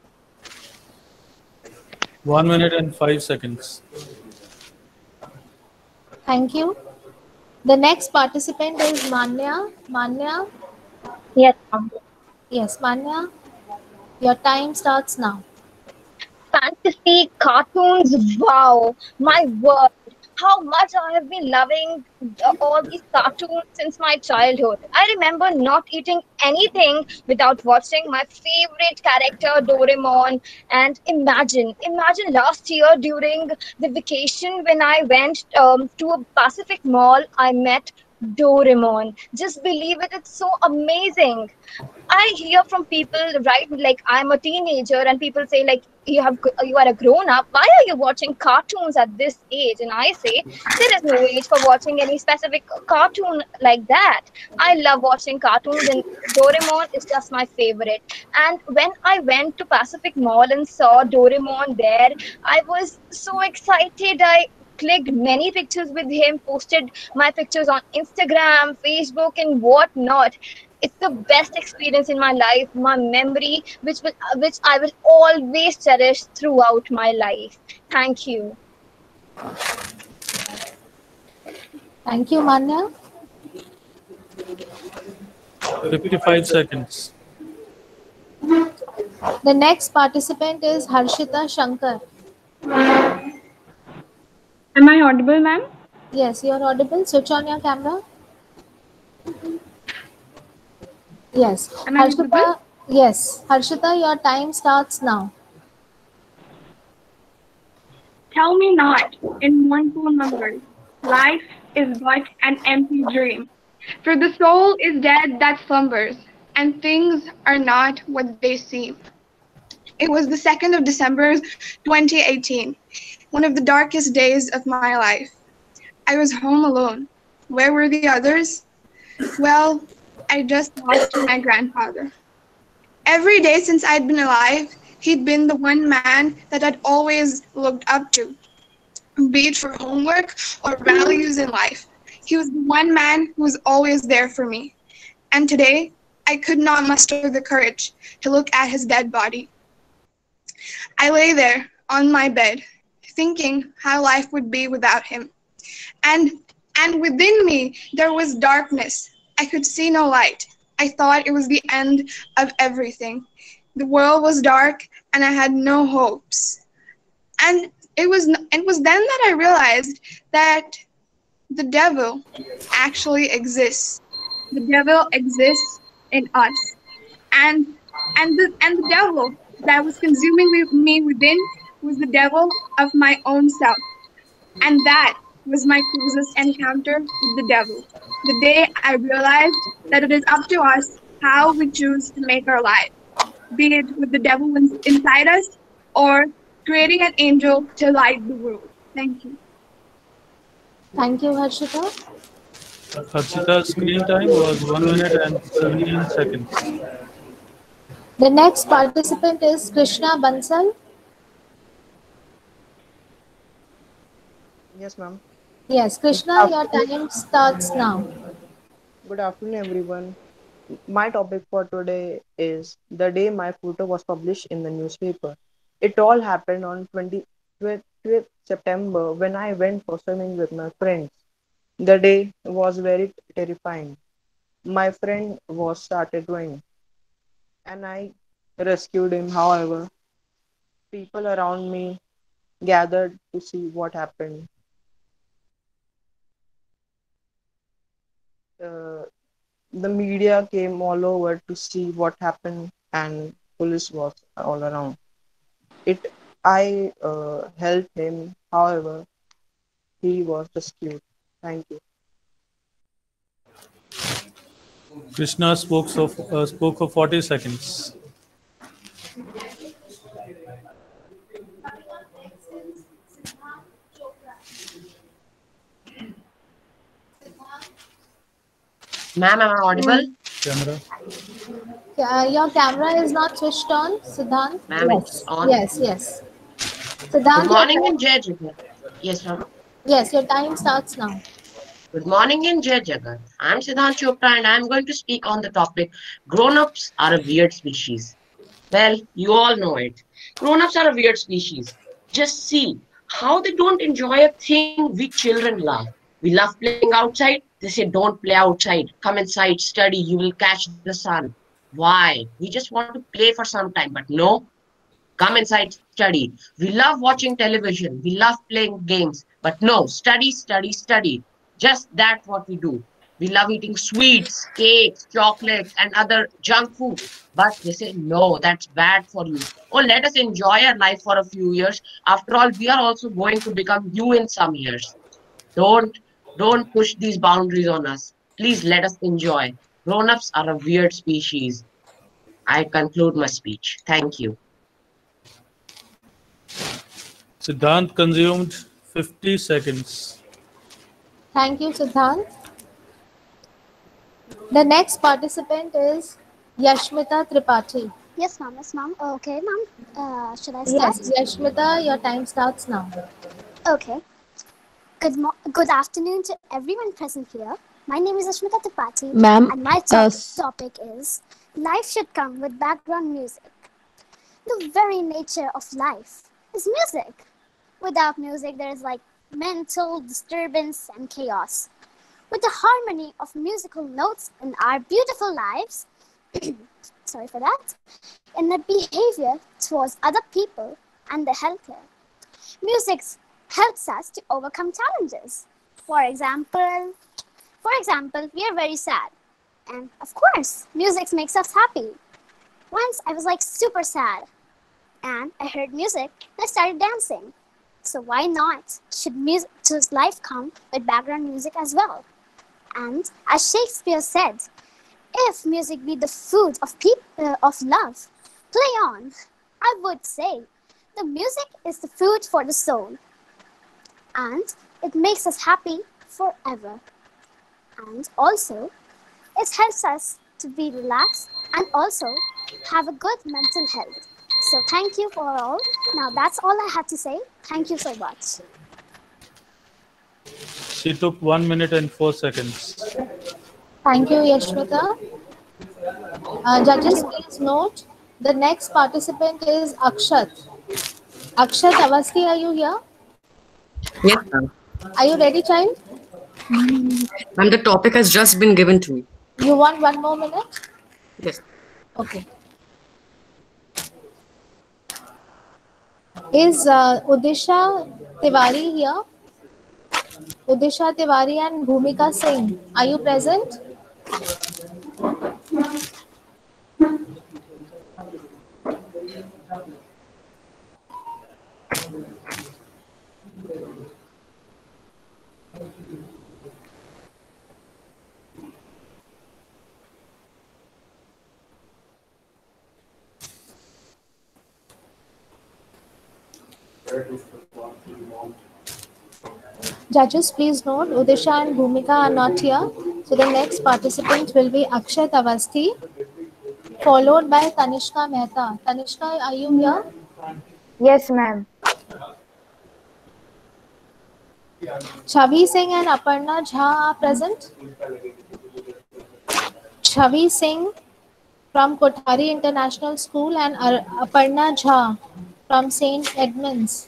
1 minute and 5 seconds. Thank you. The next participant is Manya. Manya? Yes. Yes, Manya. Your time starts now. Fantasy cartoons, wow, my word. How much I have been loving all these cartoons since my childhood. I remember not eating anything without watching my favorite character Doraemon. And imagine last year during the vacation when I went to a Pacific Mall, I met Doraemon. Just believe it, it's so amazing. I hear from people, right? Like I'm a teenager, and people say like you are a grown up. Why are you watching cartoons at this age? And I say there is no age for watching any specific cartoon like that. I love watching cartoons, and Doraemon is just my favorite. And when I went to Pacific Mall and saw Doraemon there, I was so excited. I clicked many pictures with him, posted my pictures on Instagram, Facebook, and whatnot. It's the best experience in my life, my memory, which I will always cherish throughout my life. Thank you. Thank you, Manya. 55 seconds. The next participant is Harshita Shankar. Am I audible, ma'am? Yes, you are audible. Switch on your camera. Yes. Am I Harshita, audible? yes. Harshita, your time starts now. Tell me not in mournful numbers, life is but an empty dream. For the soul is dead that slumbers, and things are not what they seem. It was the 2nd of December 2018, one of the darkest days of my life. I was home alone. Where were the others? Well, I just lost my grandfather. Every day since I'd been alive, he'd been the one man that I'd always looked up to, be it for homework or values in life. He was the one man who was always there for me. And today, I could not muster the courage to look at his dead body. I lay there on my bed, thinking how life would be without him. And within me, there was darkness. I could see no light. I thought it was the end of everything. The world was dark, and I had no hopes. And it was then that I realized that the devil actually exists. The devil exists in us, and the devil that was consuming me within was the devil of my own self, and that was my closest encounter with the devil. The day I realized that it is up to us how we choose to make our life, be it with the devil inside us or creating an angel to light the world. Thank you. Thank you, Harshita. Harshita's screen time was 1 minute and 17 seconds. The next participant is Krishna Bansal. Yes, ma'am. Yes, Krishna, your time starts now. Good afternoon, everyone. My topic for today is the day my photo was published in the newspaper. It all happened on 20th September when I went for swimming with my friends. The day was very terrifying. My friend was started drowning, and I rescued him. However, people around me gathered to see what happened. Uh, the media came all over to see what happened, and police was all around. I helped him. However, he was rescued. Thank you. Krishna spoke for 40 seconds. Ma'am, am I audible? Camera. Your camera is not switched on, Siddhant? Ma'am, it's Yes. on. Yes. Good Siddhant, morning in Jai Jagat. Yes, ma'am. yes, your time starts now. Good morning in Jai Jagat. I'm Siddhant Chopra and I'm going to speak on the topic grown-ups are a weird species. Well, you all know it. Grown-ups are a weird species. Just see how they don't enjoy a thing we children love. We love playing outside. They say don't play outside. Come inside, study. You will catch the sun. Why? We just want to play for some time. But no, come inside, study. We love watching television. We love playing games. But no, study, study, study. Just that what we do. We love eating sweets, cakes, chocolates, and other junk food. But they say, no, that's bad for you. Oh, let us enjoy our life for a few years. After all, we are also going to become you in some years. Don't, don't push these boundaries on us. Please let us enjoy. Grown-ups are a weird species. I conclude my speech. Thank you. Siddhant consumed 50 seconds. Thank you, Siddhant. The next participant is Yashmita Tripathi. Yes, ma'am. Yes, ma'am. Okay, ma'am. Should I start? Yes, Yashmita, your time starts now. Okay. Good afternoon to everyone present here. My name is Ashmita Tripathi. Ma'am, And my topic is life should come with background music. The very nature of life is music. Without music, there is like mental disturbance and chaos. With the harmony of musical notes in our beautiful lives, sorry for that, in the behavior towards other people and the healthcare, music helps us to overcome challenges. For example, we are very sad. And of course, music makes us happy. Once I was like super sad and I heard music and I started dancing. So why not? Should life come with background music as well? And as Shakespeare said, if music be the food of love, play on. I would say the music is the food for the soul. And it makes us happy forever. And also, it helps us to be relaxed and also have a good mental health. So thank you for all. Now that's all I had to say. Thank you so much. She took 1 minute and 4 seconds. Thank you, Yashmita. Judges, please note the next participant is Akshat. Akshat Avasti, are you here? Yes, ma'am. Are you ready, child? Ma'am, the topic has just been given to me. You want 1 more minute? Yes. Okay. Is Udisha Tiwari here? Udisha Tiwari and Bhumika Singh, are you present? Judges, please note, Udisha and Bhumika are not here. So the next participant will be Akshat Avasti, followed by Tanishka Mehta. Tanishka, are you here? Yes, ma'am. Chavi Singh and Aparna Jha are present. Chavi Singh from Kothari International School and Aparna Jha from St. Edmunds.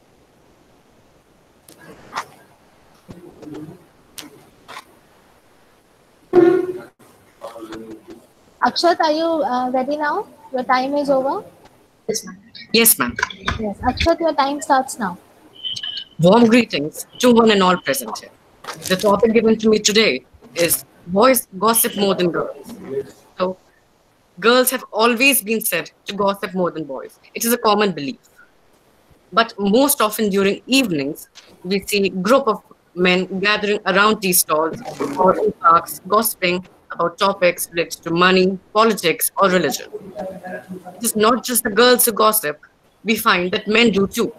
Akshat, are you ready now? Your time is over. Yes, ma'am. Yes, Akshat, your time starts now. Warm greetings to one and all present here. The topic given to me today is boys gossip more than girls. So, girls have always been said to gossip more than boys. It is a common belief. But most often during evenings, we see a group of men gathering around tea stalls or in parks, gossiping about topics related to money, politics, or religion. It is not just the girls who gossip, we find that men do too.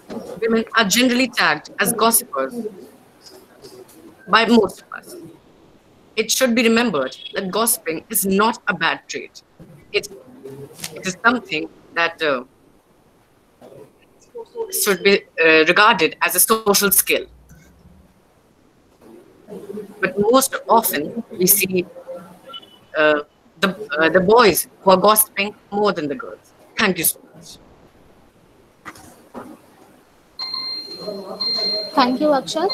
Women are generally tagged as gossipers by most of us. it should be remembered that gossiping is not a bad trait. It, it is something that should be regarded as a social skill. But most often, we see the boys who are gossiping more than the girls. Thank you so much. Thank you, Akshat.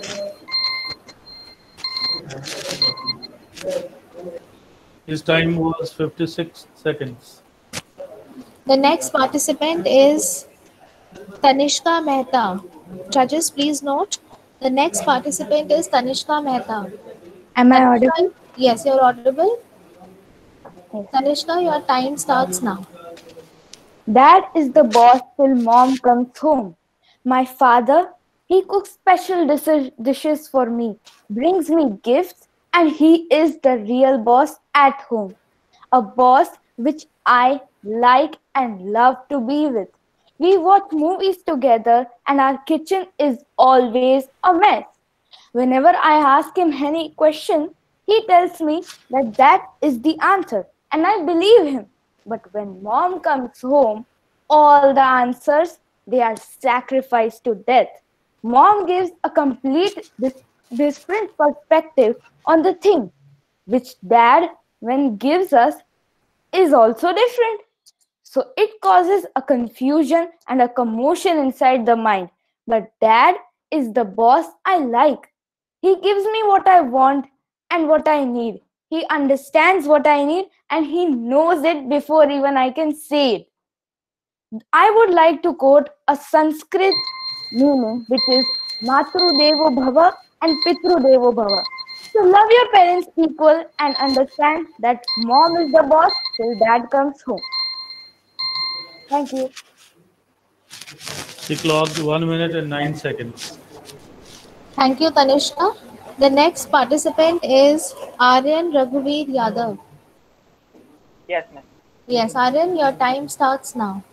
His time was 56 seconds. The next participant is Tanishka Mehta. Judges, please note. The next participant is Tanishka Mehta. Am I Tanishka, audible? yes, you're audible. Tanishka, your time starts now. Dad is the boss till mom comes home. My father, he cooks special dishes for me, brings me gifts, and he is the real boss at home. A boss which I like and love to be with. We watch movies together, and our kitchen is always a mess. Whenever I ask him any question, he tells me that that is the answer, and I believe him. But when mom comes home, all the answers they are sacrificed to death. Mom gives a complete different perspective on the thing, which dad, when gives us, is also different. So it causes a confusion and a commotion inside the mind. But dad is the boss I like. He gives me what I want and what I need. He understands what I need and he knows it before even I can say it. I would like to quote a Sanskrit meaning which is Matru Devo Bhava and Pitru Devo Bhava. So love your parents equal and understand that mom is the boss till dad comes home. Thank you. She clocked 1 minute and 9 seconds. Thank you, Tanishka. The next participant is Aryan Raghuveer Yadav. Yes, ma'am. Yes, Aryan, your time starts now.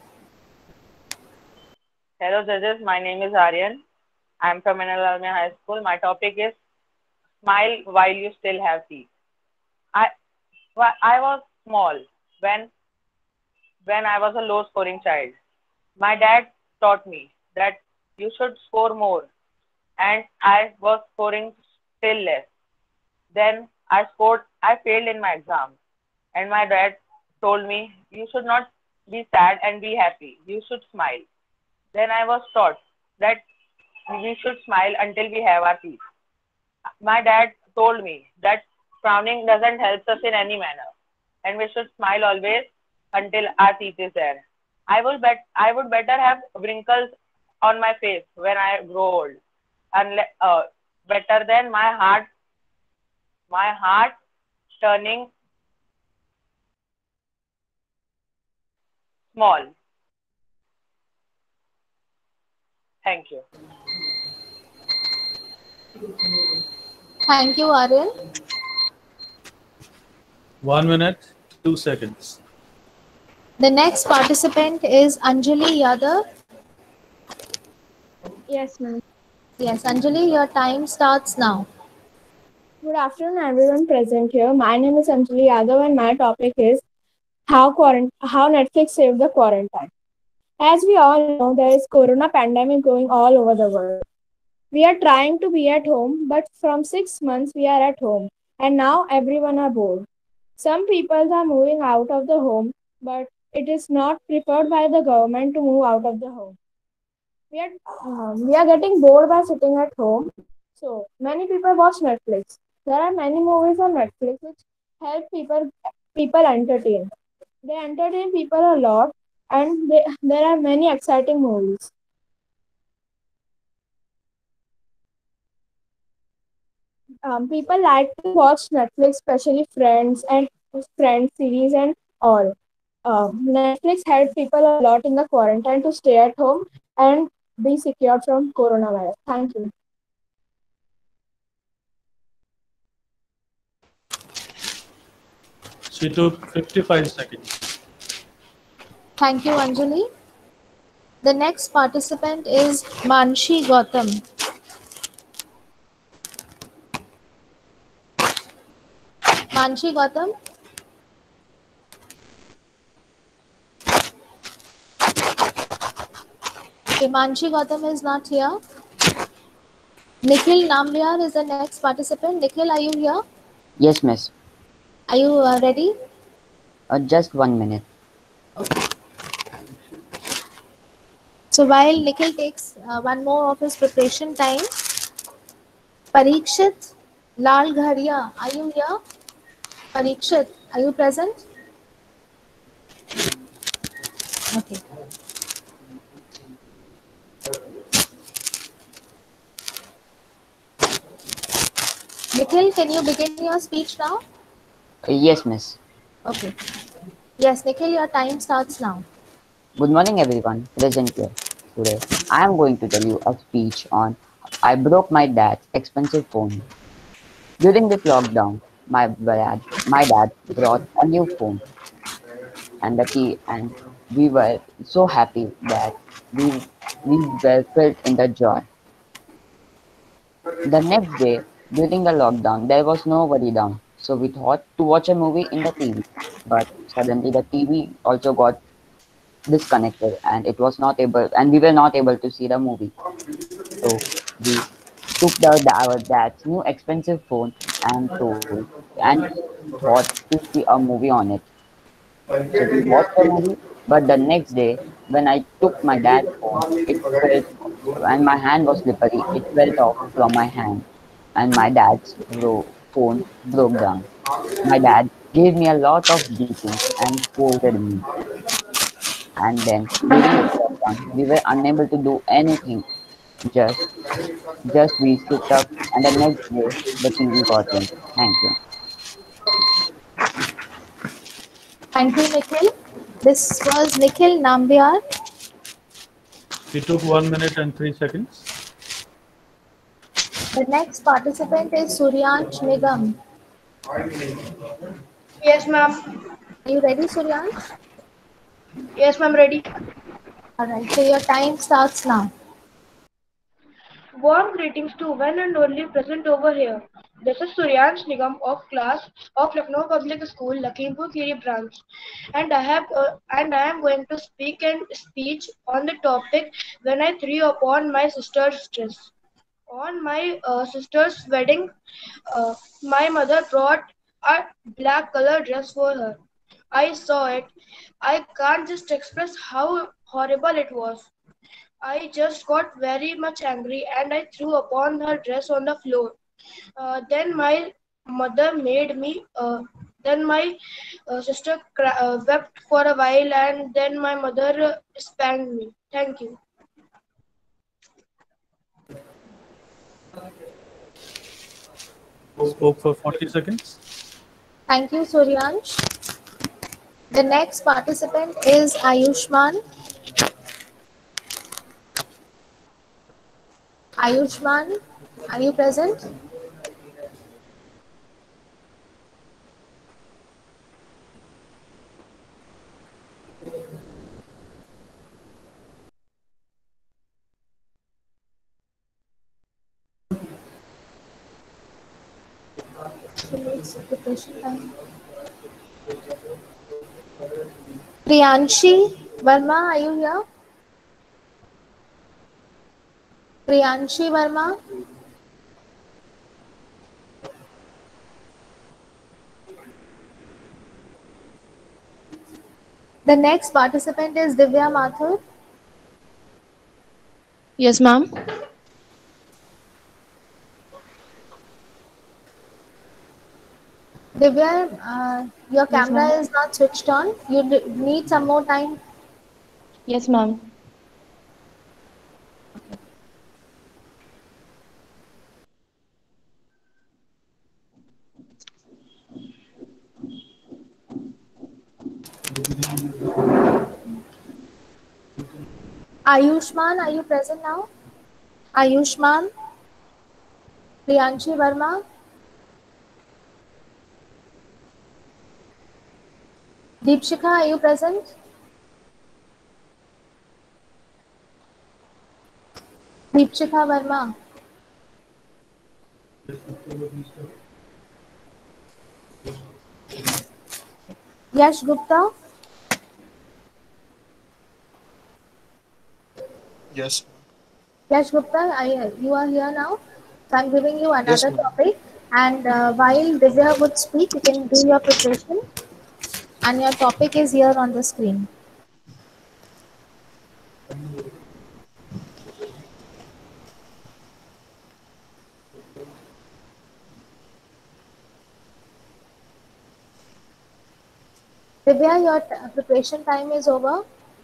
Hello, judges. My name is Aryan. I'm from Enal High School. My topic is smile while you still have teeth. I was small when I was a low-scoring child. My dad taught me that you should score more, and I was scoring still less. Then I failed in my exam, and my dad told me, you should not be sad and be happy. You should smile. Then I was taught that we should smile until we have our teeth. My dad told me that frowning doesn't help us in any manner, and we should smile always until our teeth is there. I would better have wrinkles on my face when I grow old, better than my heart turning small. Thank you. Thank you, Aryan. 1 minute, 2 seconds. The next participant is Anjali Yadav. Yes, ma'am. Yes, Anjali, your time starts now. Good afternoon, everyone present here. My name is Anjali Yadav, and my topic is how Netflix saved the quarantine. As we all know, there is corona pandemic going all over the world. We are trying to be at home, but from 6 months we are at home, and now everyone are bored. Some people are moving out of the home, but it is not preferred by the government to move out of the home. We are getting bored by sitting at home, so many people watch Netflix. There are many movies on Netflix which help people entertain. They entertain people a lot, and there are many exciting movies. People like to watch Netflix, especially Friends and Friends series and all. Netflix helped people a lot in the quarantine to stay at home and be secure from coronavirus. Thank you. She took 55 seconds. Thank you, Anjali. The next participant is Manshi Gautam. Manshi Gautam. Okay, Manshi Gautam is not here. Nikhil Nambiar is the next participant. Nikhil, are you here? Yes, miss. Are you ready? Just 1 minute. So while Nikhil takes one more of his preparation time, Parikshit Lal Gharia, are you here? Parikshit, are you present? Okay. Nikhil, can you begin your speech now? Yes, miss. Okay. Yes, Nikhil, your time starts now. Good morning, everyone present here. Today, I am going to tell you a speech on I broke my dad's expensive phone. During this lockdown, my dad brought a new phone and the key, and we were so happy that we were filled in the joy. The next day, during the lockdown, there was nobody down, so we thought to watch a movie in the TV. But suddenly, the TV also got disconnected, and it was not able, and we were not able to see the movie. So we took our dad's new expensive phone and told and thought to see a movie on it. So we watched the movie, but the next day, when I took my dad's phone, it fell, and my hand was slippery. It fell off from my hand, and my dad's phone broke down. My dad gave me a lot of beatings and scolded me. And then during this lockdown, we were unable to do anything. Just, just we sit up, and the next day the TV got in. Thank you. Thank you, Nikhil. This was Nikhil Nambiar. He took 1 minute and 3 seconds. The next participant is Suryansh Nigam. Yes, ma'am. Are you ready, Suryansh? Yes, ma'am, ready. Alright, so your time starts now. Warm greetings to one and only present over here. This is Suryansh Nigam of class of Lucknow Public School, Lakhimpur Kheri branch, and I am going to speak a speech on the topic when I threw upon my sister's dress. On my sister's wedding, my mother brought a black color dress for her. I saw it. I can't just express how horrible it was. I just got very much angry and I threw upon her dress on the floor. Then my mother made me. Then my sister wept for a while, and then my mother spanked me. Thank you. Spoke for 40 seconds. Thank you, Suryansh. The next participant is Ayushman. Ayushman, are you present? Priyanshi Verma, are you here? Priyanshi Verma. The next participant is Divya Mathur. Yes, ma'am. Divya, your camera is not switched on. You need some more time. Yes, ma'am. Ayushman, are you present now? Ayushman, Priyanshi Verma. Deepshika, are you present? Deepshika Verma. Yash Gupta. Yes. Yash Gupta, you are here now. So I'm giving you Yes, another ma'am. topic. And while Divya would speak, you can do your preparation. And your topic is here on the screen. Divya, your preparation time is over.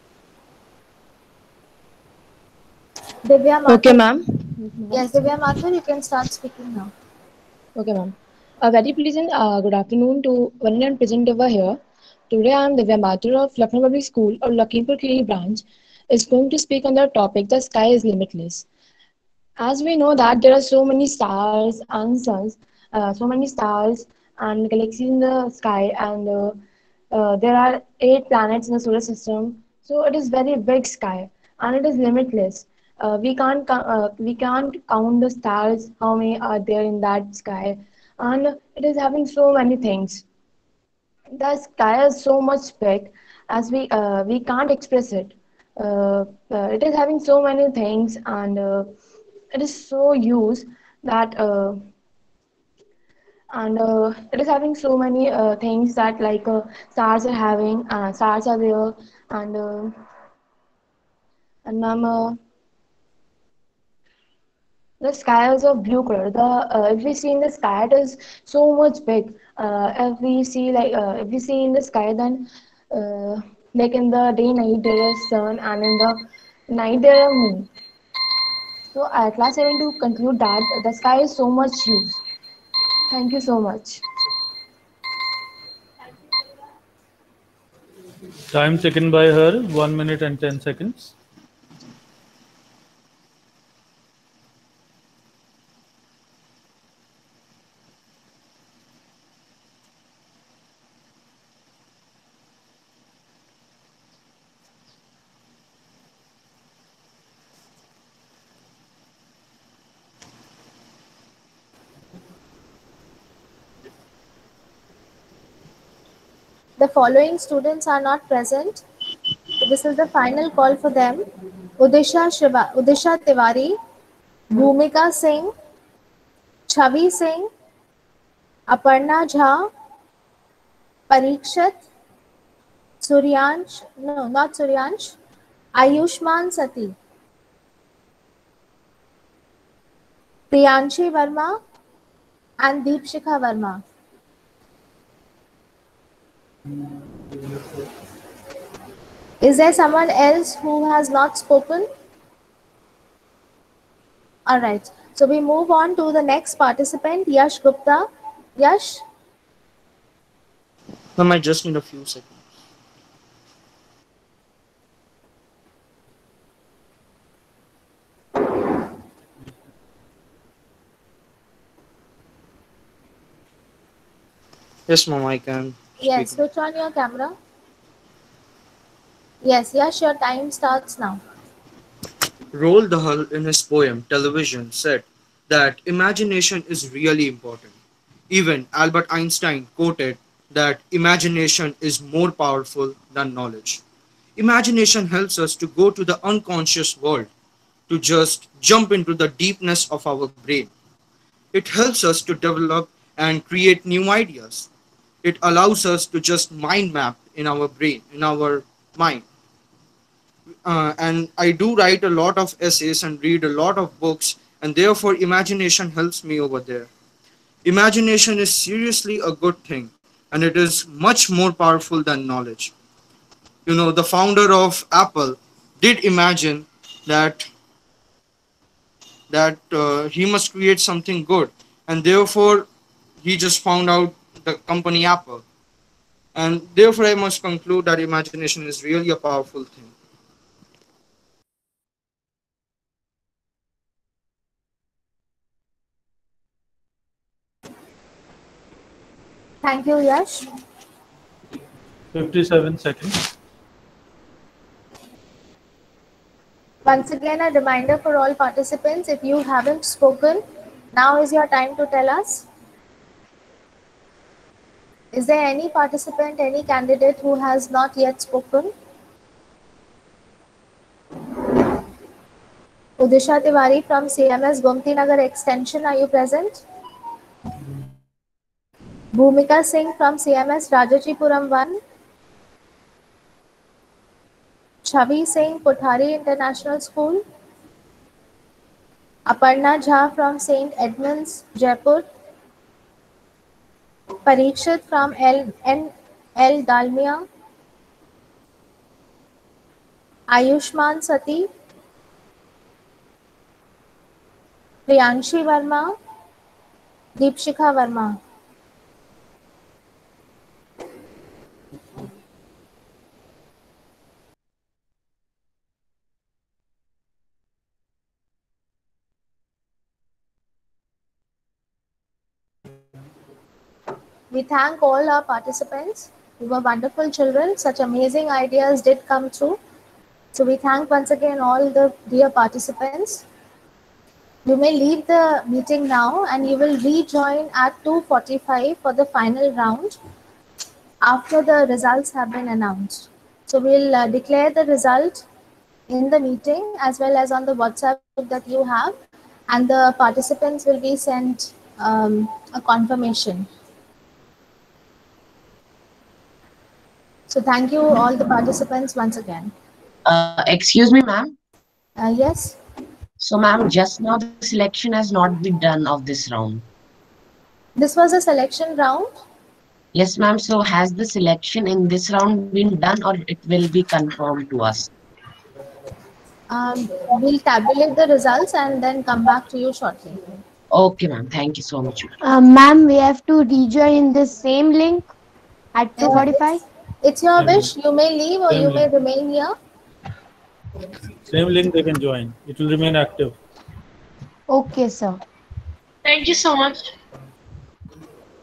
Divya Okay, Mathur. ma'am. Yes, Divya Mathur, you can start speaking now. Okay, ma'am. A very pleasant good afternoon to one and present over here. Today I am Divya Mathur of Lucknow Public School or Lakhimpur Kheri branch is going to speak on the topic the sky is limitless. As we know that there are so many stars and suns, so many stars and galaxies in the sky, and there are 8 planets in the solar system. So it is very big sky, and it is limitless. We can't count the stars how many are there in that sky, and it is having so many things. The sky is so much big as we can't express it. It is having so many things, and it is so huge that and it is having so many things that like stars are having stars are there, and ma'am, the sky is of blue color. The if we see in the sky, it is so much big. If we see in the sky, then like in the day night there is sun, and in the night there are moon. So at last, I want to conclude that the sky is so much huge. Thank you so much. Time taken by her 1 minute and 10 seconds. The following students are not present. So this is the final call for them. Udisha Tiwari, Bhumika Singh, Chavi Singh, Aparna Jha, Parikshat, Suryansh, no, not Suryansh, Ayushman Sati, Priyanshi Verma, and Deepshikha Verma. Is there someone else who has not spoken? All right. So we move on to the next participant, Yash Gupta. Yash? Ma'am, I just need a few seconds. Yes, ma'am, I can. Yes, switch on your camera. Yes, Yash, your time starts now. Roald Dahl, in his poem Television, said that imagination is really important. Even Albert Einstein quoted that imagination is more powerful than knowledge. Imagination helps us to go to the unconscious world, to just jump into the deepness of our brain. It helps us to develop and create new ideas. It allows us to just mind map in our brain, in our mind. And I do write a lot of essays and read a lot of books, and therefore imagination helps me over there. Imagination is seriously a good thing, and it is much more powerful than knowledge. You know, the founder of Apple did imagine that he must create something good, and therefore he just found out the company Apple. And therefore, I must conclude that imagination is really a powerful thing. Thank you, Yash. 57 seconds. Once again, a reminder for all participants, if you haven't spoken, now is your time to tell us. Is there any participant, any candidate who has not yet spoken? Udisha Tiwari from CMS Gomti Nagar Extension, are you present? Bhumika Singh from CMS Rajajipuram 1. Chavi Singh, Kothari International School. Aparna Jha from St. Edmunds, Jaipur. Parikshit from L. Dalmia. Ayushman Sati. Priyanshi Verma. Deepshikha Verma. We thank all our participants. You were wonderful children. Such amazing ideas did come through. So we thank once again all the dear participants. You may leave the meeting now and you will rejoin at 2:45 for the final round after the results have been announced. So we'll declare the result in the meeting as well as on the WhatsApp group that you have, and the participants will be sent a confirmation. So thank you all the participants once again. Excuse me, ma'am. Yes. So, ma'am, just now the selection has not been done of this round. This was a selection round? Yes, ma'am. So, has the selection in this round been done or it will be confirmed to us? We'll tabulate the results and then come back to you shortly. Okay, ma'am. Thank you so much. Ma'am, we have to rejoin in the same link at 2:45. It's your wish. You may leave or you may remain here. Same link they can join. It will remain active. Okay, sir. Thank you so much.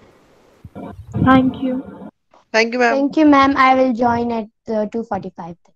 Thank you. Thank you, ma'am. Thank you, ma'am. I will join at 2:45.